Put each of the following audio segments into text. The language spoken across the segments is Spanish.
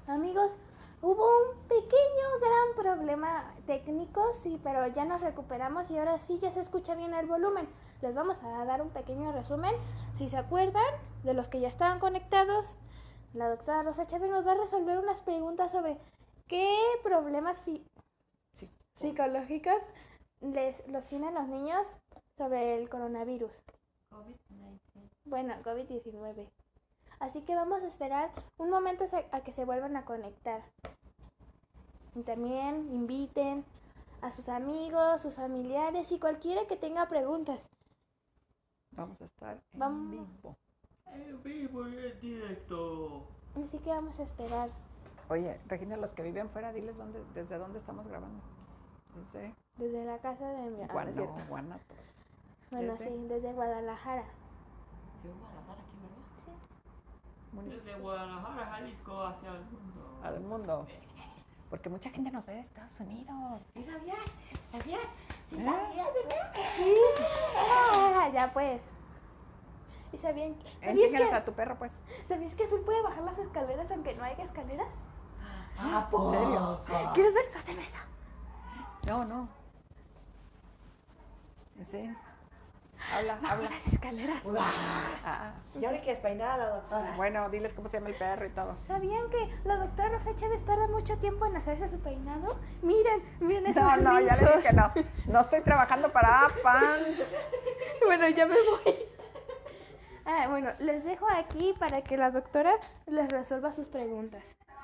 Amigos, hubo un gran problema técnico, sí, pero ya nos recuperamos y ahora sí ya se escucha bien el volumen. Les vamos a dar un pequeño resumen. Si se acuerdan, de los que ya estaban conectados, la doctora Rosa Chávez nos va a resolver unas preguntas sobre qué problemas psicológicos los tienen los niños sobre el coronavirus. Bueno, COVID-19. Así que vamos a esperar un momento a que se vuelvan a conectar. Y también inviten a sus amigos, sus familiares y cualquiera que tenga preguntas. Vamos a estar en vivo. En vivo y en directo. Así que vamos a esperar. Oye, Regina, los que viven fuera, diles desde dónde estamos grabando. Desde la casa de mi hermano. Guanatos. Bueno, sí, desde Guadalajara. ¿De Guadalajara aquí, verdad? Sí. Desde Guadalajara, Jalisco, hacia el mundo. Al mundo. Porque mucha gente nos ve de Estados Unidos. ¿Y sabías? ¿Sabías? ¿Sí sabías, verdad? Sí. Ya pues. ¿Y sabían que... Enséñales a tu perro, pues. ¿Sabías que Azul puede bajar las escaleras aunque no haya escaleras? ¿En serio? ¿Quieres ver? Sosténme esa. No. Sí. Habla. Las escaleras. Y ahora hay que despeinar a la doctora. Bueno, diles cómo se llama el perro y todo. ¿Sabían que la doctora Rosa Chávez tarda mucho tiempo en hacerse su peinado? Miren esos No, ya le dije que no. No estoy trabajando para APAN. Bueno, ya me voy. Bueno, les dejo aquí para que la doctora les resuelva sus preguntas.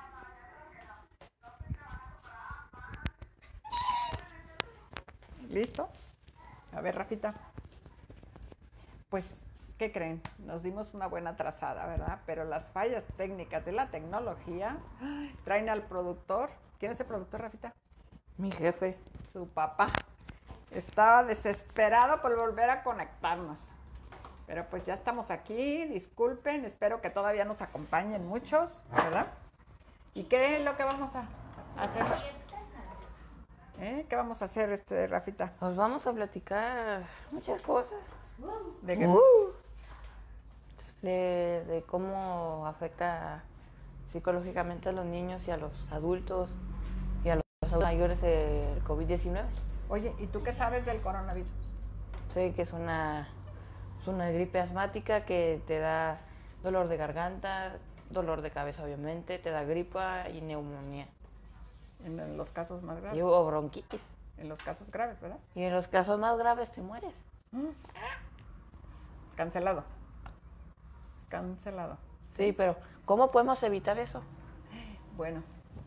¿Listo? A ver, Rafita. Pues, ¿qué creen? Nos dimos una buena trazada, ¿verdad? Pero las fallas técnicas de la tecnología traen al productor. ¿Quién es el productor, Rafita? Mi jefe. Su papá. Estaba desesperado por volver a conectarnos. Pero pues ya estamos aquí, disculpen, espero que todavía nos acompañen muchos, ¿verdad? ¿Y qué es lo que vamos a hacer? ¿Qué vamos a hacer, Rafita? Nos vamos a platicar muchas cosas. ¿De qué? De cómo afecta psicológicamente a los niños y a los adultos y a los adultos mayores el COVID-19. Oye, ¿y tú qué sabes del coronavirus? Sé que es una gripe asmática que te da dolor de garganta, dolor de cabeza obviamente, te da gripa y neumonía. En los casos más graves. Y o bronquitis. En los casos graves, ¿verdad? Y en los casos más graves te mueres. Cancelado. Sí, pero ¿cómo podemos evitar eso? Bueno,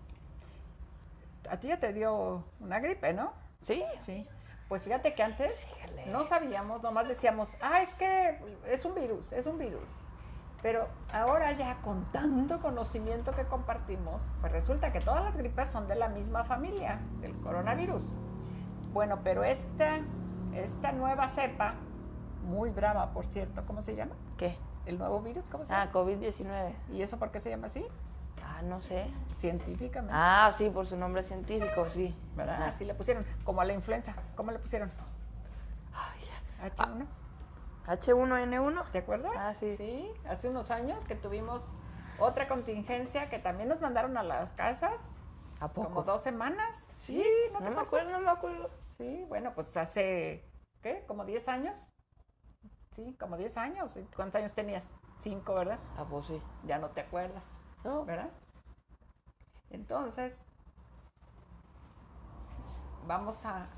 a ti ya te dio una gripe, ¿no? Sí. Pues fíjate que antes no sabíamos, nomás decíamos, es que es un virus. Pero ahora ya con tanto conocimiento que compartimos, pues resulta que todas las gripes son de la misma familia, del coronavirus. Bueno, pero esta nueva cepa, muy brava, por cierto, ¿cómo se llama? ¿Qué? ¿El nuevo virus? ¿Cómo se llama? COVID-19. ¿Y eso por qué se llama así? No sé. Científicamente. Sí, por su nombre científico, sí. ¿Verdad? Así le pusieron, como a la influenza. ¿Cómo le pusieron? H1. H1N1. ¿Te acuerdas? Sí. Sí, hace unos años que tuvimos otra contingencia que también nos mandaron a las casas. ¿A poco? Como 2 semanas. Sí, no me acuerdo. Sí, bueno, pues hace, ¿qué? ¿Como 10 años? Sí, como 10 años. ¿Cuántos años tenías? 5, ¿verdad? Pues sí. Ya no te acuerdas, ¿verdad? Entonces, vamos a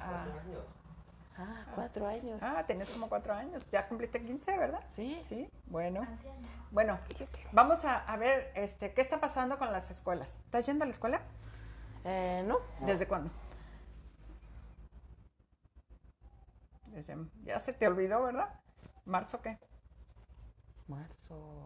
4 años. Tenés como 4 años. Ya cumpliste 15, ¿verdad? Sí. Bueno, vamos a ver qué está pasando con las escuelas. ¿Estás yendo a la escuela? No. ¿Desde cuándo? Ya se te olvidó, ¿verdad? ¿Marzo qué? Marzo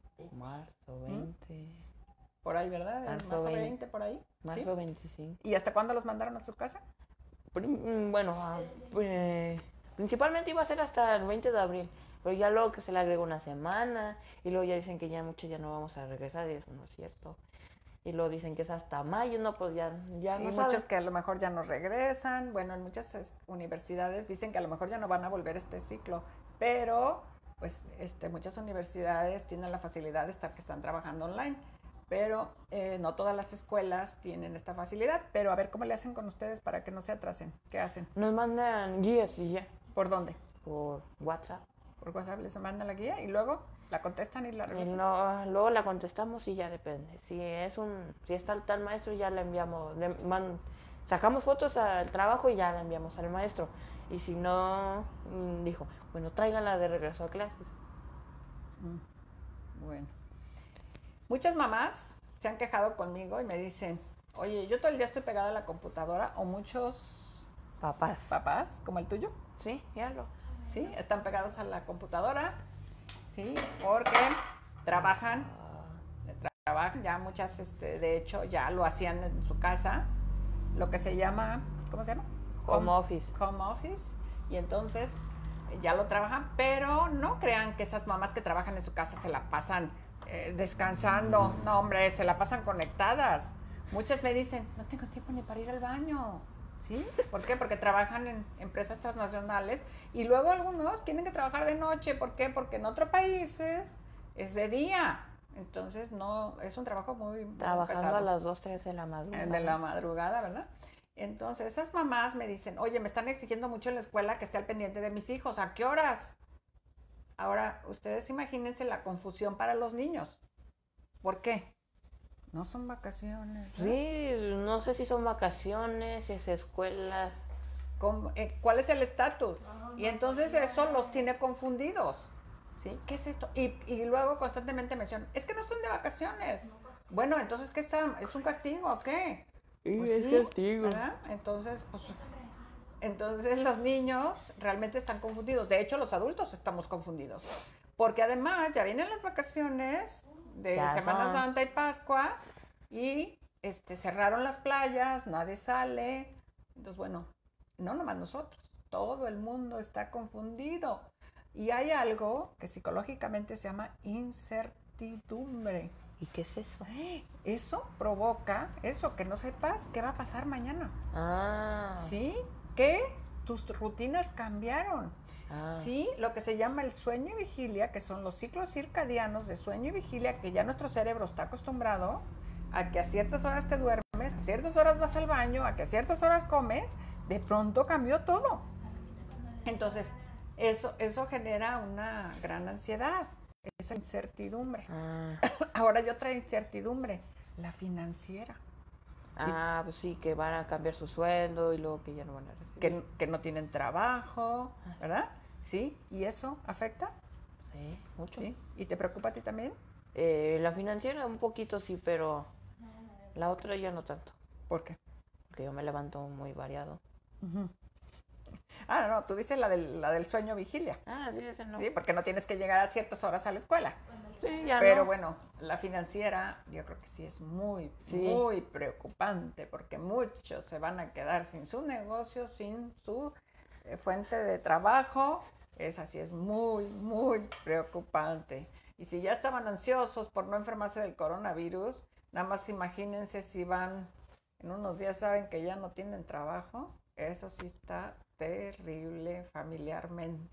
20. Por ahí, ¿verdad? Marzo 20, por ahí. Marzo 25. ¿Y hasta cuándo los mandaron a su casa? Bueno, principalmente iba a ser hasta el 20 de abril, pero ya luego que se le agregó una semana y luego ya dicen que ya muchos ya no vamos a regresar y eso no es cierto. Y luego dicen que es hasta mayo, no, pues ya no y muchos que a lo mejor ya no regresan. Bueno, en muchas universidades dicen que a lo mejor ya no van a volver este ciclo, pero pues muchas universidades tienen la facilidad de que están trabajando online. pero no todas las escuelas tienen esta facilidad. Pero a ver, ¿cómo le hacen con ustedes para que no se atrasen? ¿Qué hacen? Nos mandan guías y ya, ¿Por dónde? por WhatsApp. Por WhatsApp les mandan la guía y luego la contestan y la Y revisan. luego la contestamos y ya depende. Si está el tal maestro, ya la enviamos. Sacamos fotos al trabajo y ya la enviamos al maestro. Y si no, dijo, bueno, tráiganla de regreso a clases. Bueno. Muchas mamás se han quejado conmigo y me dicen, oye, yo todo el día estoy pegada a la computadora, o muchos Papás. papás, como el tuyo, Sí, ya lo. ¿sí? Están pegados a la computadora, ¿sí? Porque trabajan, ya muchas, de hecho, ya lo hacían en su casa, lo que se llama, ¿cómo se llama? Home office. Home office, y entonces ya lo trabajan, pero no crean que esas mamás que trabajan en su casa se la pasan descansando. No, hombre, se la pasan conectadas. Muchas me dicen, no tengo tiempo ni para ir al baño. ¿Sí? ¿Por qué? Porque trabajan en empresas transnacionales y luego algunos tienen que trabajar de noche. ¿Por qué? Porque en otros países es de día. Entonces, no, es un trabajo muy Trabajando pesado. a las 2, 3 de la madrugada. De la madrugada, ¿verdad? Entonces, esas mamás me dicen, oye, me están exigiendo mucho en la escuela que esté al pendiente de mis hijos. ¿A qué horas? Ahora, ustedes imagínense la confusión para los niños. ¿Por qué? No son vacaciones, ¿no? Sí, no sé si son vacaciones, si es escuela. ¿Cuál es el estatus? Y entonces eso los tiene confundidos. ¿Sí? ¿Qué es esto? Y luego constantemente mencionan, es que no están de vacaciones. Bueno, entonces, ¿qué están? ¿Es un castigo o qué? Sí, Pues es sí, castigo. ¿verdad? Entonces, pues, entonces los niños realmente están confundidos. De hecho, los adultos estamos confundidos. Porque además ya vienen las vacaciones de Ya Semana son. Santa y Pascua y cerraron las playas, nadie sale. Entonces, bueno, no nomás nosotros, todo el mundo está confundido. Y hay algo que psicológicamente se llama incertidumbre. ¿Y qué es eso? Eso provoca eso, que no sepas qué va a pasar mañana. Ah. ¿Sí? Que tus rutinas cambiaron. Ah. Sí, lo que se llama el sueño y vigilia, que son los ciclos circadianos de sueño y vigilia, que ya nuestro cerebro está acostumbrado a que a ciertas horas te duermes, a ciertas horas vas al baño, a que a ciertas horas comes, de pronto cambió todo. Entonces, eso genera una gran ansiedad, esa incertidumbre. Ah. Ahora hay otra incertidumbre, la financiera. Ah, pues sí, que van a cambiar su sueldo y luego que ya no van a recibir. Que no tienen trabajo, ¿verdad? ¿Sí? ¿Y eso afecta? Sí, mucho. ¿Sí? ¿Y te preocupa a ti también? La financiera un poquito sí, pero la otra ya no tanto, ¿Por qué? porque yo me levanto muy variado. Ah, no, tú dices la del sueño vigilia. Ah, sí, ese no. Sí, porque no tienes que llegar a ciertas horas a la escuela. Sí, ya Pero no. bueno, la financiera yo creo que sí es muy, Sí. muy preocupante porque muchos se van a quedar sin su negocio, sin su fuente de trabajo. Es así, es muy, muy preocupante. Y si ya estaban ansiosos por no enfermarse del coronavirus, nada más imagínense si van, en unos días saben que ya no tienen trabajo. Eso sí está terrible familiarmente.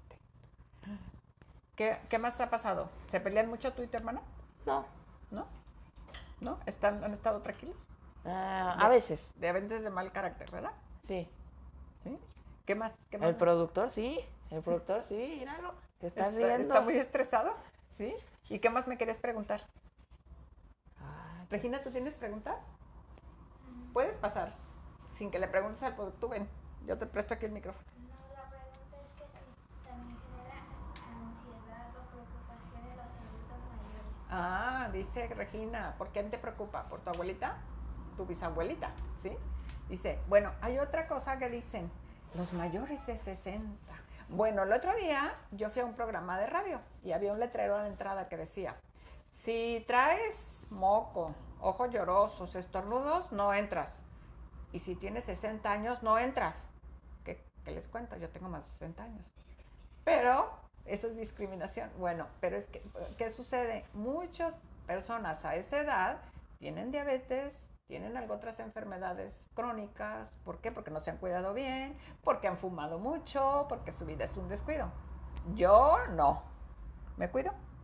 ¿Qué más ha pasado? ¿Se pelean mucho tú y tu hermana? No. ¿No? ¿No? ¿Han estado tranquilos? A veces, De veces de mal carácter, ¿verdad? sí. ¿Sí? ¿Qué más? ¿Qué más? El productor sí, míralo, te estás ¿Está riendo. muy estresado? ¿Sí? ¿Y qué más me querías preguntar? Ah, Regina, ¿tú tienes preguntas? Puedes pasar, sin que le preguntes al productor. Ven, yo te presto aquí el micrófono. No, la pregunta es que si también genera ansiedad o preocupación en los adultos mayores. Ah, dice Regina, ¿por quién te preocupa? ¿Por tu abuelita? ¿Tu bisabuelita? ¿Sí? Dice, bueno, hay otra cosa que dicen, los mayores de 60. Bueno, el otro día yo fui a un programa de radio y había un letrero a la entrada que decía, si traes moco, ojos llorosos, estornudos, no entras. Y si tienes 60 años, no entras. ¿Qué les cuento? Yo tengo más de 60 años. Pero eso es discriminación. Bueno, pero es que, ¿qué sucede? Muchas personas a esa edad tienen diabetes, tienen otras enfermedades crónicas. ¿Por qué? Porque no se han cuidado bien, porque han fumado mucho, porque su vida es un descuido. Yo no. ¿Me cuido?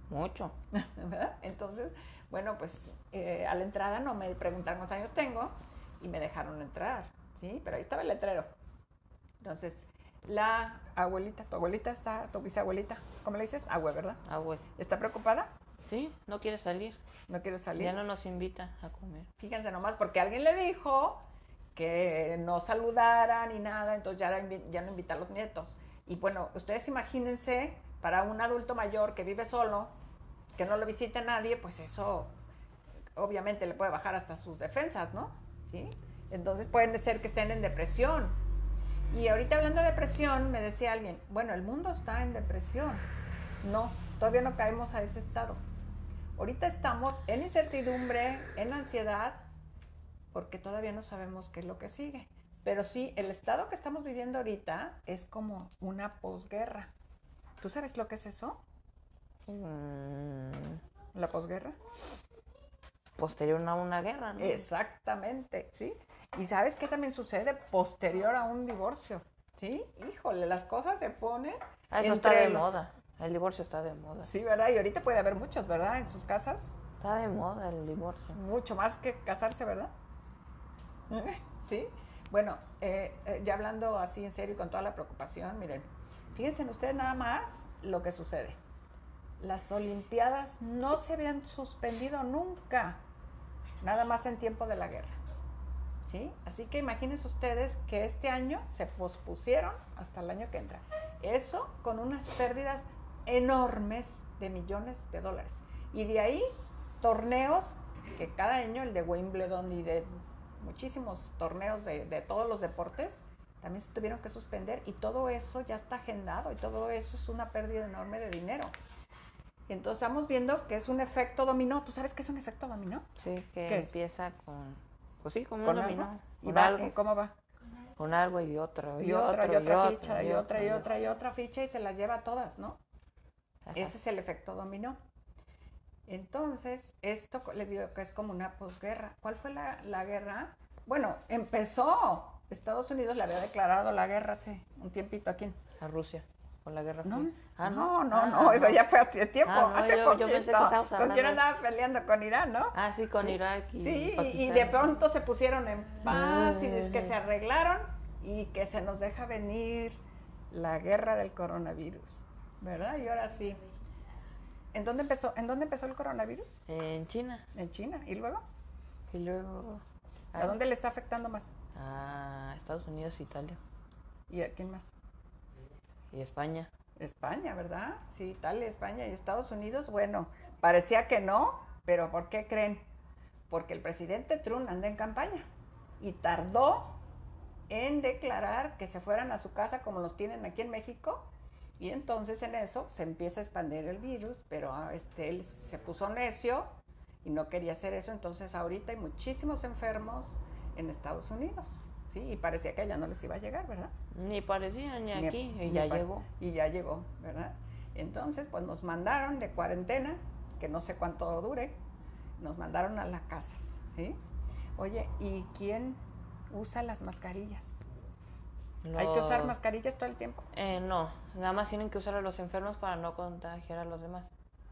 Mucho. ¿verdad? Entonces, bueno, pues a la entrada no me preguntaron cuántos años tengo y me dejaron entrar, ¿sí? Pero ahí estaba el letrero. Entonces, la abuelita, tu bisabuelita, ¿cómo le dices? Abue, ¿verdad? Abue. ¿Está preocupada? Sí, no quiere salir. ¿No quiere salir? Ya no nos invita a comer. Fíjense nomás, porque alguien le dijo que no saludara ni nada, entonces ya no invita a los nietos. Y bueno, ustedes imagínense, para un adulto mayor que vive solo, que no lo visite nadie, pues eso obviamente le puede bajar hasta sus defensas, ¿no? ¿Sí? Entonces pueden ser que estén en depresión. Y ahorita hablando de depresión, me decía alguien, bueno, el mundo está en depresión. No, todavía no caemos a ese estado. Ahorita estamos en incertidumbre, en ansiedad, porque todavía no sabemos qué es lo que sigue. Pero sí, el estado que estamos viviendo ahorita es como una posguerra. ¿Tú sabes lo que es eso? ¿La posguerra? Posterior a una guerra, ¿no? Exactamente, ¿sí? ¿Y sabes qué también sucede posterior a un divorcio? ¿Sí? Híjole, las cosas se ponen Eso está de moda. El divorcio está de moda. Sí, ¿verdad? Y ahorita puede haber muchos, ¿verdad? En sus casas. Está de moda el divorcio. Mucho más que casarse, ¿verdad? Sí. Bueno, ya hablando así en serio y con toda la preocupación, miren, fíjense en ustedes nada más lo que sucede. Las Olimpiadas no se habían suspendido nunca, nada más en tiempo de la guerra. ¿Sí? Así que imagínense ustedes que este año se pospusieron hasta el año que entra. Eso con unas pérdidas enormes de millones de dólares. Y de ahí torneos que cada año, el de Wimbledon y de muchísimos torneos de todos los deportes, también se tuvieron que suspender y todo eso ya está agendado y todo eso es una pérdida enorme de dinero. Y entonces estamos viendo que es un efecto dominó. ¿Tú sabes qué es un efecto dominó? Sí, que ¿Qué empieza con... Pues sí, como ¿Con un algo? dominó. ¿Y Con va, algo. cómo va? Con algo y otro. Y otra ficha, y otra ficha y se las lleva todas, ¿no? Ajá. Ese es el efecto dominó. Entonces, esto les digo que es como una posguerra. ¿Cuál fue la guerra? Bueno, empezó. Estados Unidos le había declarado la guerra hace un tiempito. ¿A quién? A Rusia. Con la guerra No, fría. no, eso ya fue hace tiempo, no, hace yo poquito. pensé que estábamos ¿Con hablando quién de- andaba peleando? Con Irán, ¿no? Ah, sí, con Irak y Sí, Pakistán. y de pronto se pusieron en paz y es que se arreglaron y que se nos deja venir la guerra del coronavirus, ¿verdad? Y ahora sí. ¿En dónde empezó el coronavirus? En China. En China. ¿Y luego? Y luego... ¿A dónde le está afectando más? A Estados Unidos, Italia ¿Y a quién más? y España. España, ¿verdad? Sí, Italia, España y Estados Unidos. Bueno, parecía que no, pero ¿por qué creen? Porque el presidente Trump anda en campaña y tardó en declarar que se fueran a su casa como los tienen aquí en México y entonces en eso se empieza a expandir el virus, pero él se puso necio y no quería hacer eso, entonces ahorita hay muchísimos enfermos en Estados Unidos, ¿sí? Y parecía que allá no les iba a llegar, ¿verdad? Ni parecía ni Ni- aquí. Y ni ya pa- llegó. Y ya llegó, ¿verdad? Entonces, pues nos mandaron de cuarentena, que no sé cuánto dure, nos mandaron a las casas, ¿sí? Oye, ¿y quién usa las mascarillas? ¿Hay que usar mascarillas todo el tiempo? No, nada más tienen que usar a los enfermos para no contagiar a los demás.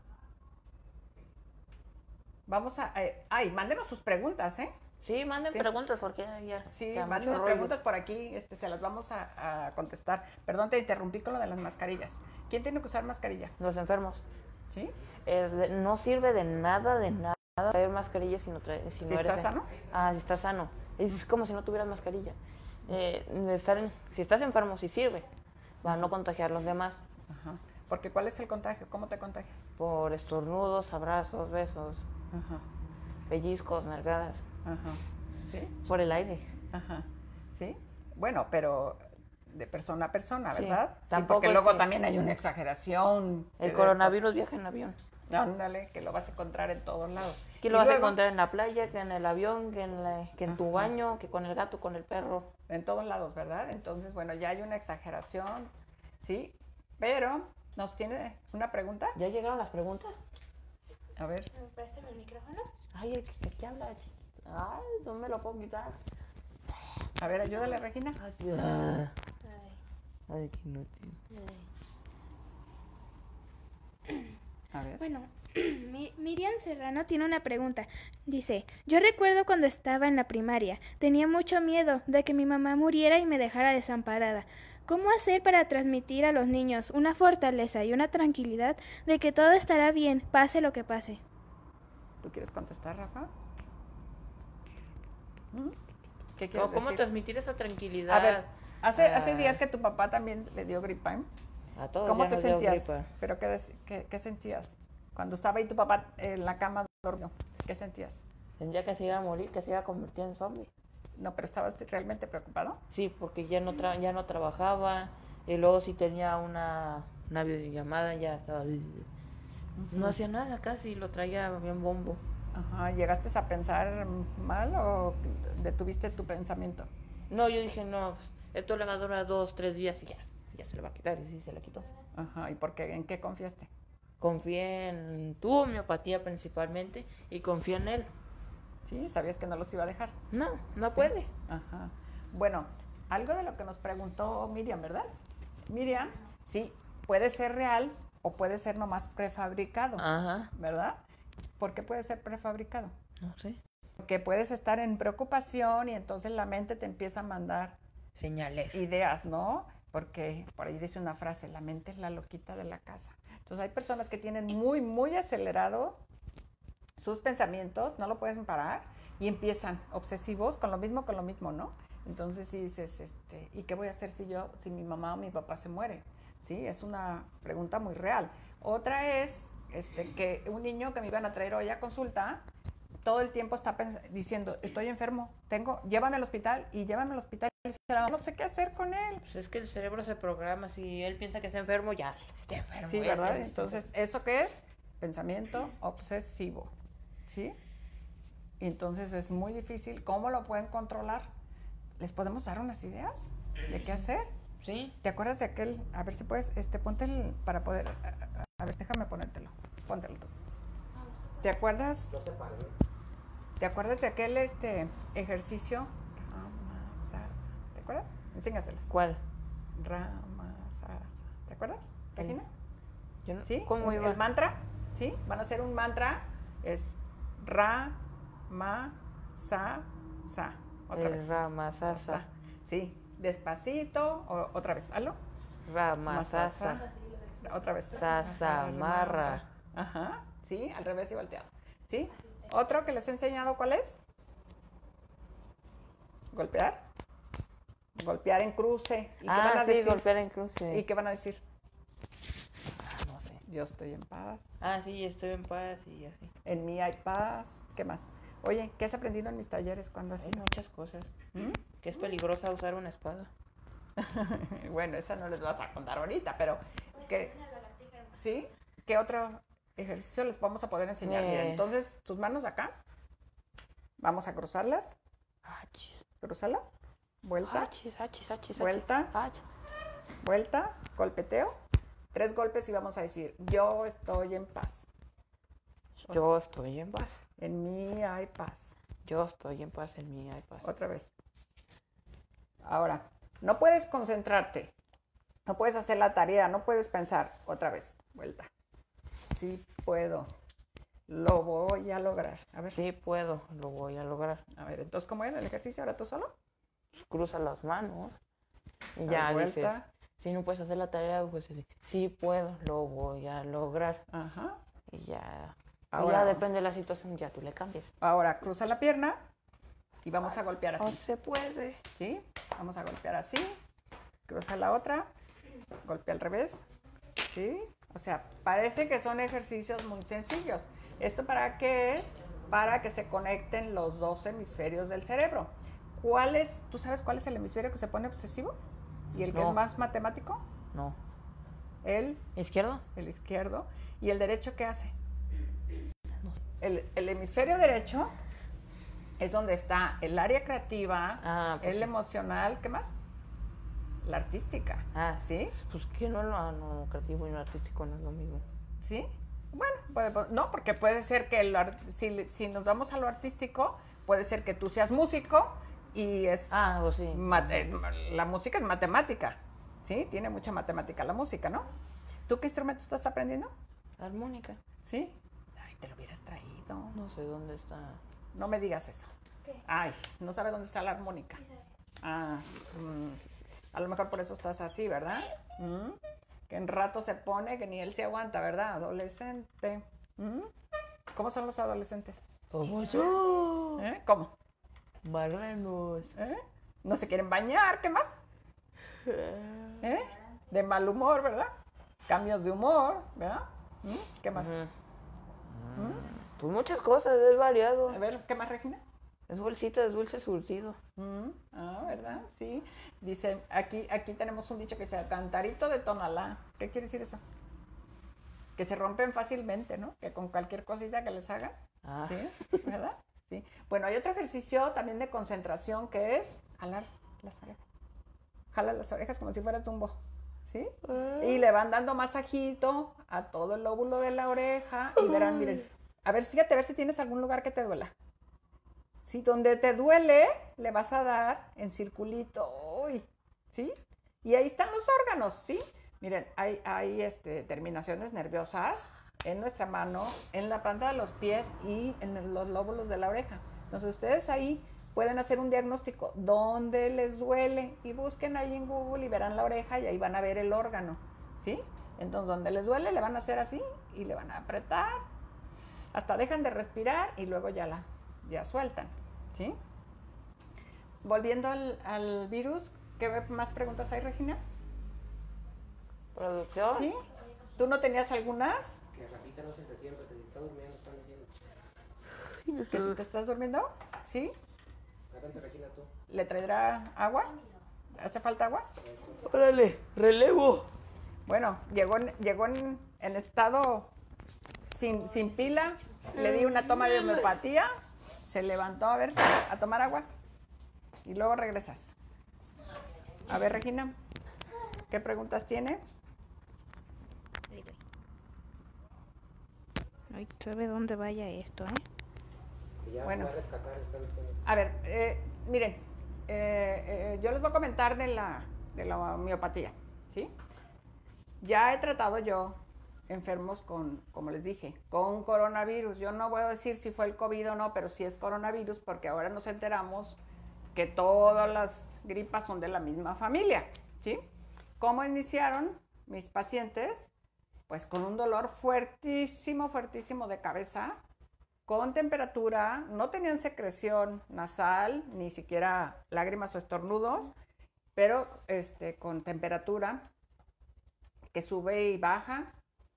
Vamos a... ay, mándenos sus preguntas, ¿eh? Sí, manden Sí. preguntas porque ya... Sí, ya mucho mándenos rollo. preguntas por aquí, se las vamos a contestar. Perdón, te interrumpí con lo de las mascarillas. ¿Quién tiene que usar mascarilla? Los enfermos. ¿Sí? No sirve de nada traer mascarilla si no ¿Si eres... estás sano? Ah, si estás sano. Es como si no tuvieras mascarilla. Si estás enfermo, sí sirve. Para no contagiar a los demás. Ajá. Porque ¿cuál es el contagio? ¿Cómo te contagias? Por estornudos, abrazos, besos, Ajá, pellizcos, nalgadas. ajá. ¿Sí? Por el aire. Ajá. ¿Sí? Bueno, pero de persona a persona, Sí, ¿verdad? Sí, tampoco porque es luego que- también hay una exageración. El que coronavirus viaja en avión. Ándale, que lo vas a encontrar en todos lados. Aquí Y lo vas a luego, encontrar en la playa, que en el avión, que en tu Ajá. baño, que con el gato, con el perro. En todos lados, ¿verdad? Entonces, bueno, ya hay una exageración, ¿sí? Pero, ¿nos tiene una pregunta? ¿Ya llegaron las preguntas? A ver. ¿Me prestas el micrófono? Ay, ¿qué habla? Ay, no me lo puedo quitar. A ver, ayúdale, Regina. Ay, Ay, qué inútil. ay. A ver. Bueno, Miriam Serrano tiene una pregunta. Dice, yo recuerdo cuando estaba en la primaria, tenía mucho miedo de que mi mamá muriera y me dejara desamparada. ¿Cómo hacer para transmitir a los niños una fortaleza y una tranquilidad de que todo estará bien, pase lo que pase? ¿Tú quieres contestar, Rafa? ¿Qué quieres ¿Cómo decir? transmitir esa tranquilidad? A ver, hace días que tu papá también le dio gripa, ¿eh? A todos ¿Cómo ya te nos dio sentías? gripa. ¿Pero qué sentías? Cuando estaba ahí tu papá en la cama dormido, ¿qué sentías? Sentía que se iba a morir, que se iba a convertir en zombie. No, pero ¿estabas realmente preocupado? Sí, porque ya no trabajaba y luego si tenía una videollamada ya estaba... No hacía nada casi, lo traía bien bombo. Ajá, ¿llegaste a pensar mal o detuviste tu pensamiento? No, yo dije, no, pues, esto le va a durar 2, 3 días y ya se le va a quitar. Y sí, se le quitó. Ajá, ¿y por qué? ¿En qué confiaste? Confié en tu homeopatía principalmente y confié en él. Sí, sabías que no los iba a dejar. No puede. Ajá. Bueno, algo de lo que nos preguntó Miriam, ¿verdad? Miriam, sí, puede ser real o puede ser nomás prefabricado, Ajá. ¿verdad? ¿Por qué puede ser prefabricado? No sé. Porque puedes estar en preocupación y entonces la mente te empieza a mandar Señales. ideas, ¿no? Porque por ahí dice una frase, la mente es la loquita de la casa. Entonces hay personas que tienen muy, muy acelerado sus pensamientos, no lo pueden parar y empiezan obsesivos con lo mismo, ¿no? Entonces sí dices, ¿y qué voy a hacer si mi mamá o mi papá se muere? Sí, es una pregunta muy real. Otra es que un niño que me iban a traer hoy a consulta, todo el tiempo está diciendo, estoy enfermo, llévame al hospital y no sé qué hacer con él. Pues es que el cerebro se programa, si él piensa que está enfermo, ya está enfermo. Sí, ¿verdad? Entonces, ¿eso qué es? Pensamiento obsesivo, ¿sí? Y entonces es muy difícil. ¿Cómo lo pueden controlar? ¿Les podemos dar unas ideas de qué hacer? Sí. ¿Te acuerdas de aquel? A ver si puedes, ponte para poder, a ver, déjame ponértelo, póntelo tú. ¿Te acuerdas? Lo separé. ¿Te acuerdas de aquel ejercicio? ¿Te acuerdas? Enséñaselos. ¿Cuál? Ramasarasa. ¿Te acuerdas, Regina? Yo no, ¿Sí? ¿Cómo iba? El mantra, ¿sí? Van a hacer un mantra, es Ra, Ma, Sa, Sa. Otra vez. Ramasasa. Sí, despacito, otra vez, hazlo. Ramasasa. Otra vez. Sasamarra. Ajá, sí, al revés y volteado. ¿Sí? Otro que les he enseñado, ¿cuál es? Golpear. Golpear en cruce. ¿Y qué van a decir? Golpear en cruce. ¿Y qué van a decir? No sé. Yo estoy en paz. Sí, estoy en paz y así. En mí hay paz. ¿Qué más? Oye, ¿qué has aprendido en mis talleres cuando así? Hay muchas cosas. Que es peligrosa usar una espada. Bueno, esa no les vas a contar ahorita, pero ¿sí? ¿Qué otro ejercicio les vamos a poder enseñar? Miren, entonces, tus manos acá. Vamos a cruzarlas. Cruzarla. Vuelta. Vuelta. Vuelta. Golpeteo. 3 golpes y vamos a decir, yo estoy en paz. Yo estoy en paz. En mí hay paz. Yo estoy en paz, en mí hay paz. Otra vez. Ahora, no puedes concentrarte. No puedes hacer la tarea. No puedes pensar. Otra vez. Vuelta. Sí puedo. Lo voy a lograr. A ver. Sí puedo, lo voy a lograr. A ver, entonces, ¿cómo era el ejercicio? ¿Ahora tú solo? Cruza las manos. Y ya dices, si no puedes hacer la tarea, pues sí puedo, lo voy a lograr. Ajá. Y ya. Ahora, ya depende de la situación, ya tú le cambias. Ahora, cruza la pierna y vamos a golpear así. No se puede. ¿Sí? Vamos a golpear así. Cruza la otra. Golpea al revés. ¿Sí? O sea, parece que son ejercicios muy sencillos. ¿Esto para qué es? Para que se conecten los 2 hemisferios del cerebro. ¿Tú sabes cuál es el hemisferio que se pone obsesivo? ¿Y el que es más matemático? No. El ¿Izquierdo? El izquierdo. ¿Y el derecho qué hace? El hemisferio derecho es donde está el área creativa, pues el emocional, ¿qué más? La artística. ¿Sí? Pues que no, lo creativo y lo artístico no es lo mismo. ¿Sí? Bueno, no, porque puede ser que si nos vamos a lo artístico, puede ser que tú seas músico y es... Pues sí. La música es matemática, ¿sí? Tiene mucha matemática la música, ¿no? ¿Tú qué instrumento estás aprendiendo? Armónica. ¿Sí? Ay, te lo hubieras traído. No sé dónde está. No me digas eso. ¿Qué? Ay, no sabe dónde está la armónica. Ah, a lo mejor por eso estás así, ¿verdad? Que en rato se pone que ni él se aguanta, ¿verdad? Adolescente. ¿Cómo son los adolescentes? Como yo. ¿Cómo? Marranos. No se quieren bañar, ¿qué más? De mal humor, ¿verdad? Cambios de humor, ¿verdad? ¿Qué más? Pues muchas cosas, es variado. A ver, ¿qué más, Regina? Es bolsita de dulce surtido. ¿Verdad? Sí. Dice, aquí tenemos un dicho que dice, cantarito de Tonalá. ¿Qué quiere decir eso? Que se rompen fácilmente, ¿no? Que con cualquier cosita que les hagan. ¿Sí? ¿Verdad? Sí. Bueno, hay otro ejercicio también de concentración que es jalar las orejas. Jala las orejas como si fueras tumbo. ¿Sí? Y le van dando masajito a todo el lóbulo de la oreja y verán, miren. A ver, fíjate, a ver si tienes algún lugar que te duela. Si donde te duele, le vas a dar en circulito, ¿sí? Y ahí están los órganos, ¿sí? Miren, hay terminaciones nerviosas en nuestra mano, en la planta de los pies y en los lóbulos de la oreja. Entonces, ustedes ahí pueden hacer un diagnóstico dónde les duele y busquen ahí en Google y verán la oreja y ahí van a ver el órgano, ¿sí? Entonces, donde les duele, le van a hacer así y le van a apretar hasta dejan de respirar y luego ya sueltan, ¿sí? Volviendo al virus, ¿qué más preguntas hay, Regina? ¿Producción? ¿Sí? ¿Tú no tenías algunas? Que Rafita no se siempre, que si está durmiendo, están diciendo. ¿Que si te estás durmiendo? ¿Sí? Adelante, Regina, tú. ¿Le traerá agua? ¿Hace falta agua? Órale, relevo. Bueno, llegó en estado sin pila, le di una toma de homeopatía, se levantó a ver, a tomar agua y luego regresas. A ver, Regina, ¿qué preguntas tiene? Ay, ¿sabe dónde vaya esto, Que ya Bueno. va a rescatar, están diciendo. A ver, miren, yo les voy a comentar de la homeopatía, ¿sí? Ya he tratado yo enfermos como les dije, con coronavirus. Yo no voy a decir si fue el COVID o no, pero sí es coronavirus porque ahora nos enteramos que todas las gripas son de la misma familia, ¿sí? ¿Cómo iniciaron mis pacientes? Pues con un dolor fuertísimo, fuertísimo de cabeza, con temperatura, no tenían secreción nasal, ni siquiera lágrimas o estornudos, pero con temperatura que sube y baja.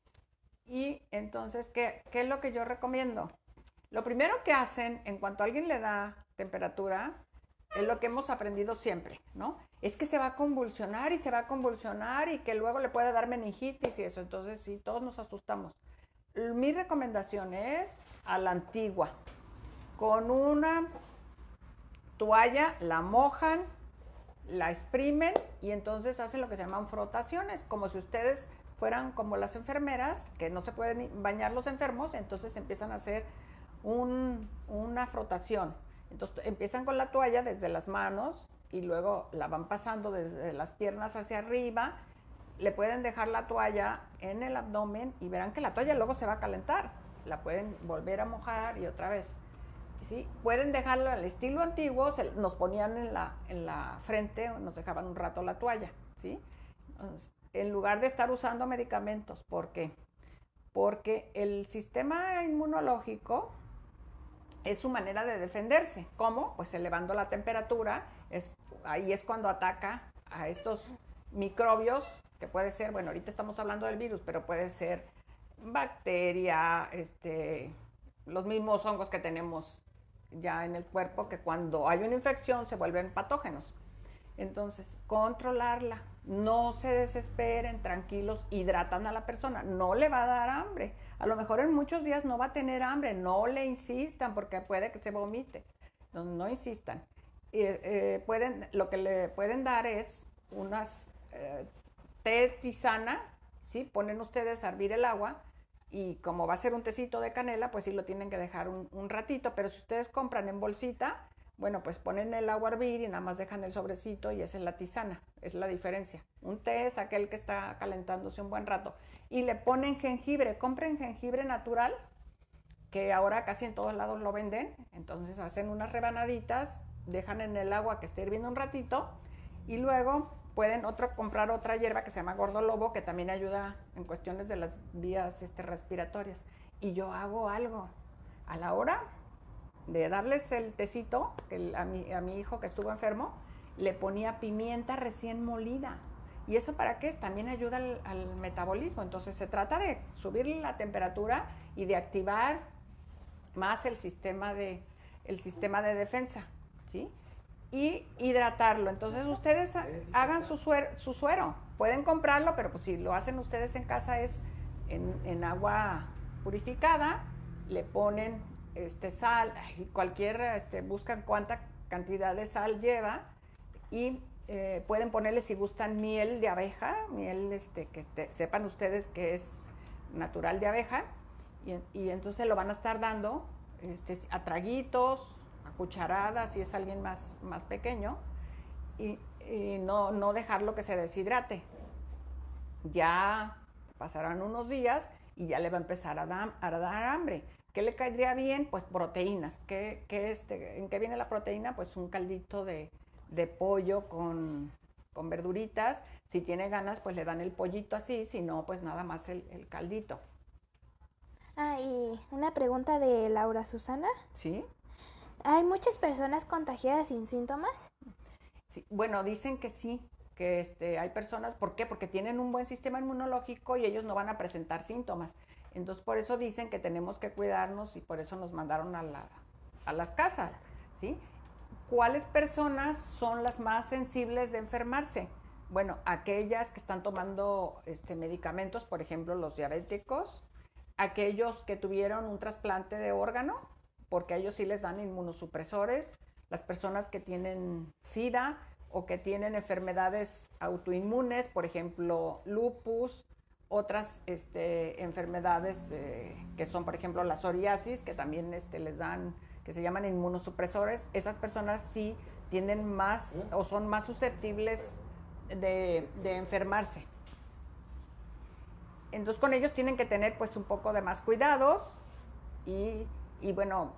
Y entonces, ¿qué es lo que yo recomiendo? Lo primero que hacen en cuanto a alguien le da temperatura, es lo que hemos aprendido siempre, ¿no? Es que se va a convulsionar y se va a convulsionar y que luego le puede dar meningitis y eso. Entonces, sí, todos nos asustamos. Mi recomendación es a la antigua. Con una toalla la mojan, la exprimen y entonces hacen lo que se llaman frotaciones, como si ustedes fueran como las enfermeras, que no se pueden bañar los enfermos, entonces empiezan a hacer una frotación. Entonces empiezan con la toalla desde las manos y luego la van pasando desde las piernas hacia arriba. Le pueden dejar la toalla en el abdomen y verán que la toalla luego se va a calentar. La pueden volver a mojar y otra vez. ¿Sí? Pueden dejarla al estilo antiguo, nos ponían en la frente, nos dejaban un rato la toalla, ¿sí? Entonces, en lugar de estar usando medicamentos. ¿Por qué? Porque el sistema inmunológico es su manera de defenderse. ¿Cómo? Pues elevando la temperatura. Ahí es cuando ataca a estos microbios, que puede ser, bueno, ahorita estamos hablando del virus, pero puede ser bacteria, los mismos hongos que tenemos ya en el cuerpo, que cuando hay una infección se vuelven patógenos. Entonces, controlarla, no se desesperen, tranquilos, hidratan a la persona, no le va a dar hambre. A lo mejor en muchos días no va a tener hambre, no le insistan porque puede que se vomite. No insistan. Lo que le pueden dar es unas té tisana, ¿sí? Ponen ustedes a hervir el agua y como va a ser un tecito de canela, pues sí lo tienen que dejar un ratito, pero si ustedes compran en bolsita, Bueno, pues ponen el agua a hervir y nada más dejan el sobrecito y esa es la tisana, es la diferencia. Un té es aquel que está calentándose un buen rato. Y le ponen jengibre, compren jengibre natural, que ahora casi en todos lados lo venden. Entonces hacen unas rebanaditas, dejan en el agua que esté hirviendo un ratito y luego pueden comprar otra hierba que se llama gordolobo, que también ayuda en cuestiones de las vías respiratorias. Y yo hago algo a la hora de darles el tecito, que a mi hijo que estuvo enfermo, le ponía pimienta recién molida. ¿Y eso para qué? También ayuda al metabolismo. Entonces se trata de subir la temperatura y de activar más el sistema de defensa, ¿sí? Y hidratarlo. Entonces ustedes hagan su suero. Pueden comprarlo, pero pues si lo hacen ustedes en casa es en agua purificada, le ponen sal, buscan cuánta cantidad de sal lleva y pueden ponerle, si gustan, miel de abeja, miel sepan ustedes que es natural de abeja, y entonces lo van a estar dando a traguitos, a cucharadas, si es alguien más pequeño, y no dejarlo que se deshidrate. Ya pasarán unos días y ya le va a empezar a dar hambre. ¿Qué le caería bien? Pues proteínas. ¿En qué viene la proteína? Pues un caldito de pollo con verduritas. Si tiene ganas, pues le dan el pollito así, si no, pues nada más el caldito. Y una pregunta de Laura Susana. ¿Sí? ¿Hay muchas personas contagiadas sin síntomas? Sí, bueno, dicen que sí, que hay personas, ¿por qué? Porque tienen un buen sistema inmunológico y ellos no van a presentar síntomas. Entonces, por eso dicen que tenemos que cuidarnos y por eso nos mandaron a las casas, ¿sí? ¿Cuáles personas son las más sensibles de enfermarse? Bueno, aquellas que están tomando medicamentos, por ejemplo, los diabéticos, aquellos que tuvieron un trasplante de órgano, porque a ellos sí les dan inmunosupresores, las personas que tienen SIDA o que tienen enfermedades autoinmunes, por ejemplo, lupus, otras enfermedades que son, por ejemplo, la psoriasis, que también les dan, que se llaman inmunosupresores. Esas personas sí tienden más o son más susceptibles de enfermarse. Entonces con ellos tienen que tener pues un poco de más cuidados y bueno,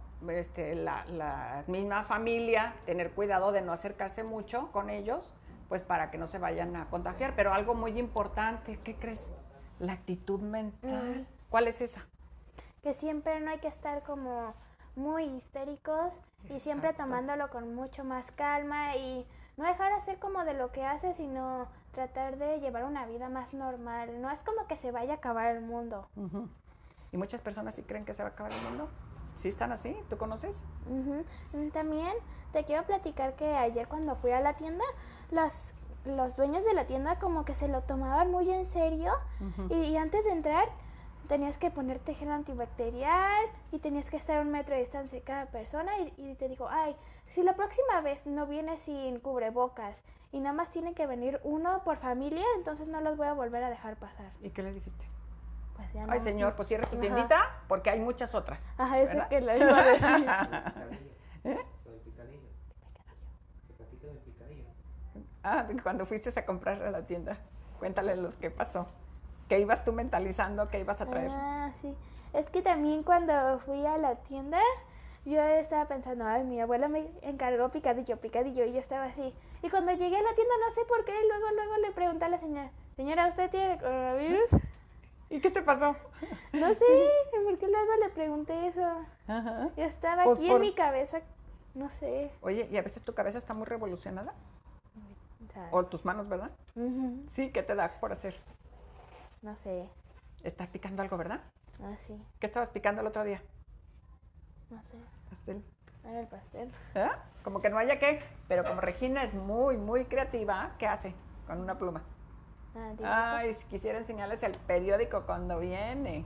la misma familia, tener cuidado de no acercarse mucho con ellos, pues para que no se vayan a contagiar. Pero algo muy importante, ¿qué crees? La actitud mental. ¿Cuál es esa? Que siempre no hay que estar como muy histéricos y siempre tomándolo con mucho más calma y no dejar hacer como de lo que hace, sino tratar de llevar una vida más normal. No es como que se vaya a acabar el mundo. Uh-huh. ¿Y muchas personas sí creen que se va a acabar el mundo? ¿Sí están así? ¿Tú conoces? Uh-huh. También te quiero platicar que ayer cuando fui a la tienda, los dueños de la tienda como que se lo tomaban muy en serio. Uh-huh. y antes de entrar tenías que ponerte gel antibacterial y tenías que estar a 1 metro de distancia de cada persona y te digo, si la próxima vez no vienes sin cubrebocas y nada más tiene que venir uno por familia, entonces no los voy a volver a dejar pasar. ¿Y qué le dijiste? Pues ya no. Ay, señor, pues cierra su tiendita porque hay muchas otras. Ajá, eso que le iba a decir. El picadillo. Te platico del picadillo. Cuando fuiste a comprar a la tienda, cuéntale lo que pasó. ¿Qué ibas tú mentalizando? ¿Qué ibas a traer? Sí. Es que también cuando fui a la tienda, yo estaba pensando, mi abuela me encargó picadillo, y yo estaba así. Y cuando llegué a la tienda, no sé por qué, luego le pregunté a la señora, ¿usted tiene coronavirus? ¿Y qué te pasó? No sé, porque luego le pregunté eso. Ajá. Yo estaba pues aquí en mi cabeza, no sé. Oye, ¿y a veces tu cabeza está muy revolucionada? O tus manos, ¿verdad? Uh-huh. Sí, ¿qué te da por hacer? No sé. ¿Estás picando algo, verdad? Sí. ¿Qué estabas picando el otro día? No sé. ¿Pastel? Era el pastel. Como que no haya qué, pero como Regina es muy, muy creativa, ¿qué hace con una pluma? Si quisiera enseñarles el periódico cuando viene.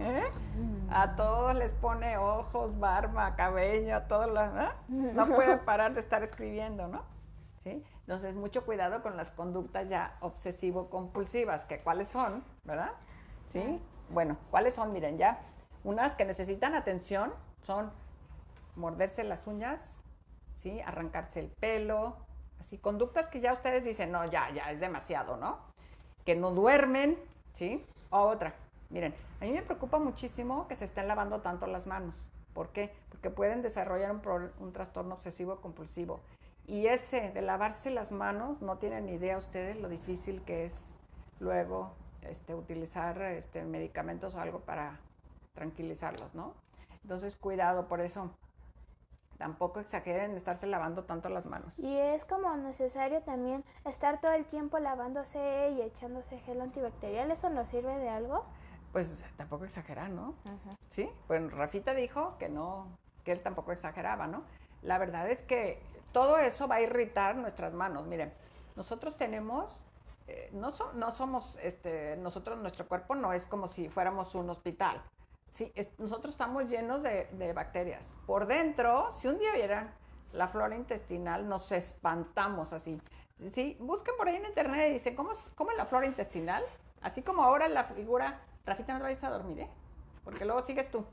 A todos les pone ojos, barba, cabello, a todos los... No pueden parar de estar escribiendo, ¿no? ¿Sí? Entonces, mucho cuidado con las conductas ya obsesivo-compulsivas, que cuáles son, ¿verdad? ¿Sí? Bueno, ¿cuáles son? Miren, ya unas que necesitan atención son morderse las uñas ¿sí? Arrancarse el pelo, así, conductas que ya ustedes dicen, no, ya es demasiado, ¿no? Que no duermen, ¿sí? O otra, miren, a mí me preocupa muchísimo que se estén lavando tanto las manos. ¿Por qué? Porque pueden desarrollar un trastorno obsesivo compulsivo. Y ese de lavarse las manos, no tienen ni idea ustedes lo difícil que es luego utilizar medicamentos o algo para tranquilizarlos, ¿no? Entonces, cuidado, por eso tampoco exageren estarse lavando tanto las manos. Y es como necesario también estar todo el tiempo lavándose y echándose gel antibacterial. ¿Eso nos sirve de algo? Pues tampoco exagerar, ¿no? Ajá. Sí, pues Rafita dijo que no, que él tampoco exageraba, ¿no? La verdad es que todo eso va a irritar nuestras manos. Miren, nosotros tenemos, no somos, nosotros, nuestro cuerpo no es como si fuéramos un hospital. Sí, nosotros estamos llenos de bacterias. Por dentro, si un día vieran la flora intestinal, nos espantamos así. Sí, busquen por ahí en internet y dicen, ¿cómo es la flora intestinal? Así como ahora la figura, Rafita, no te vayas a dormir, ¿eh? Porque luego sigues tú.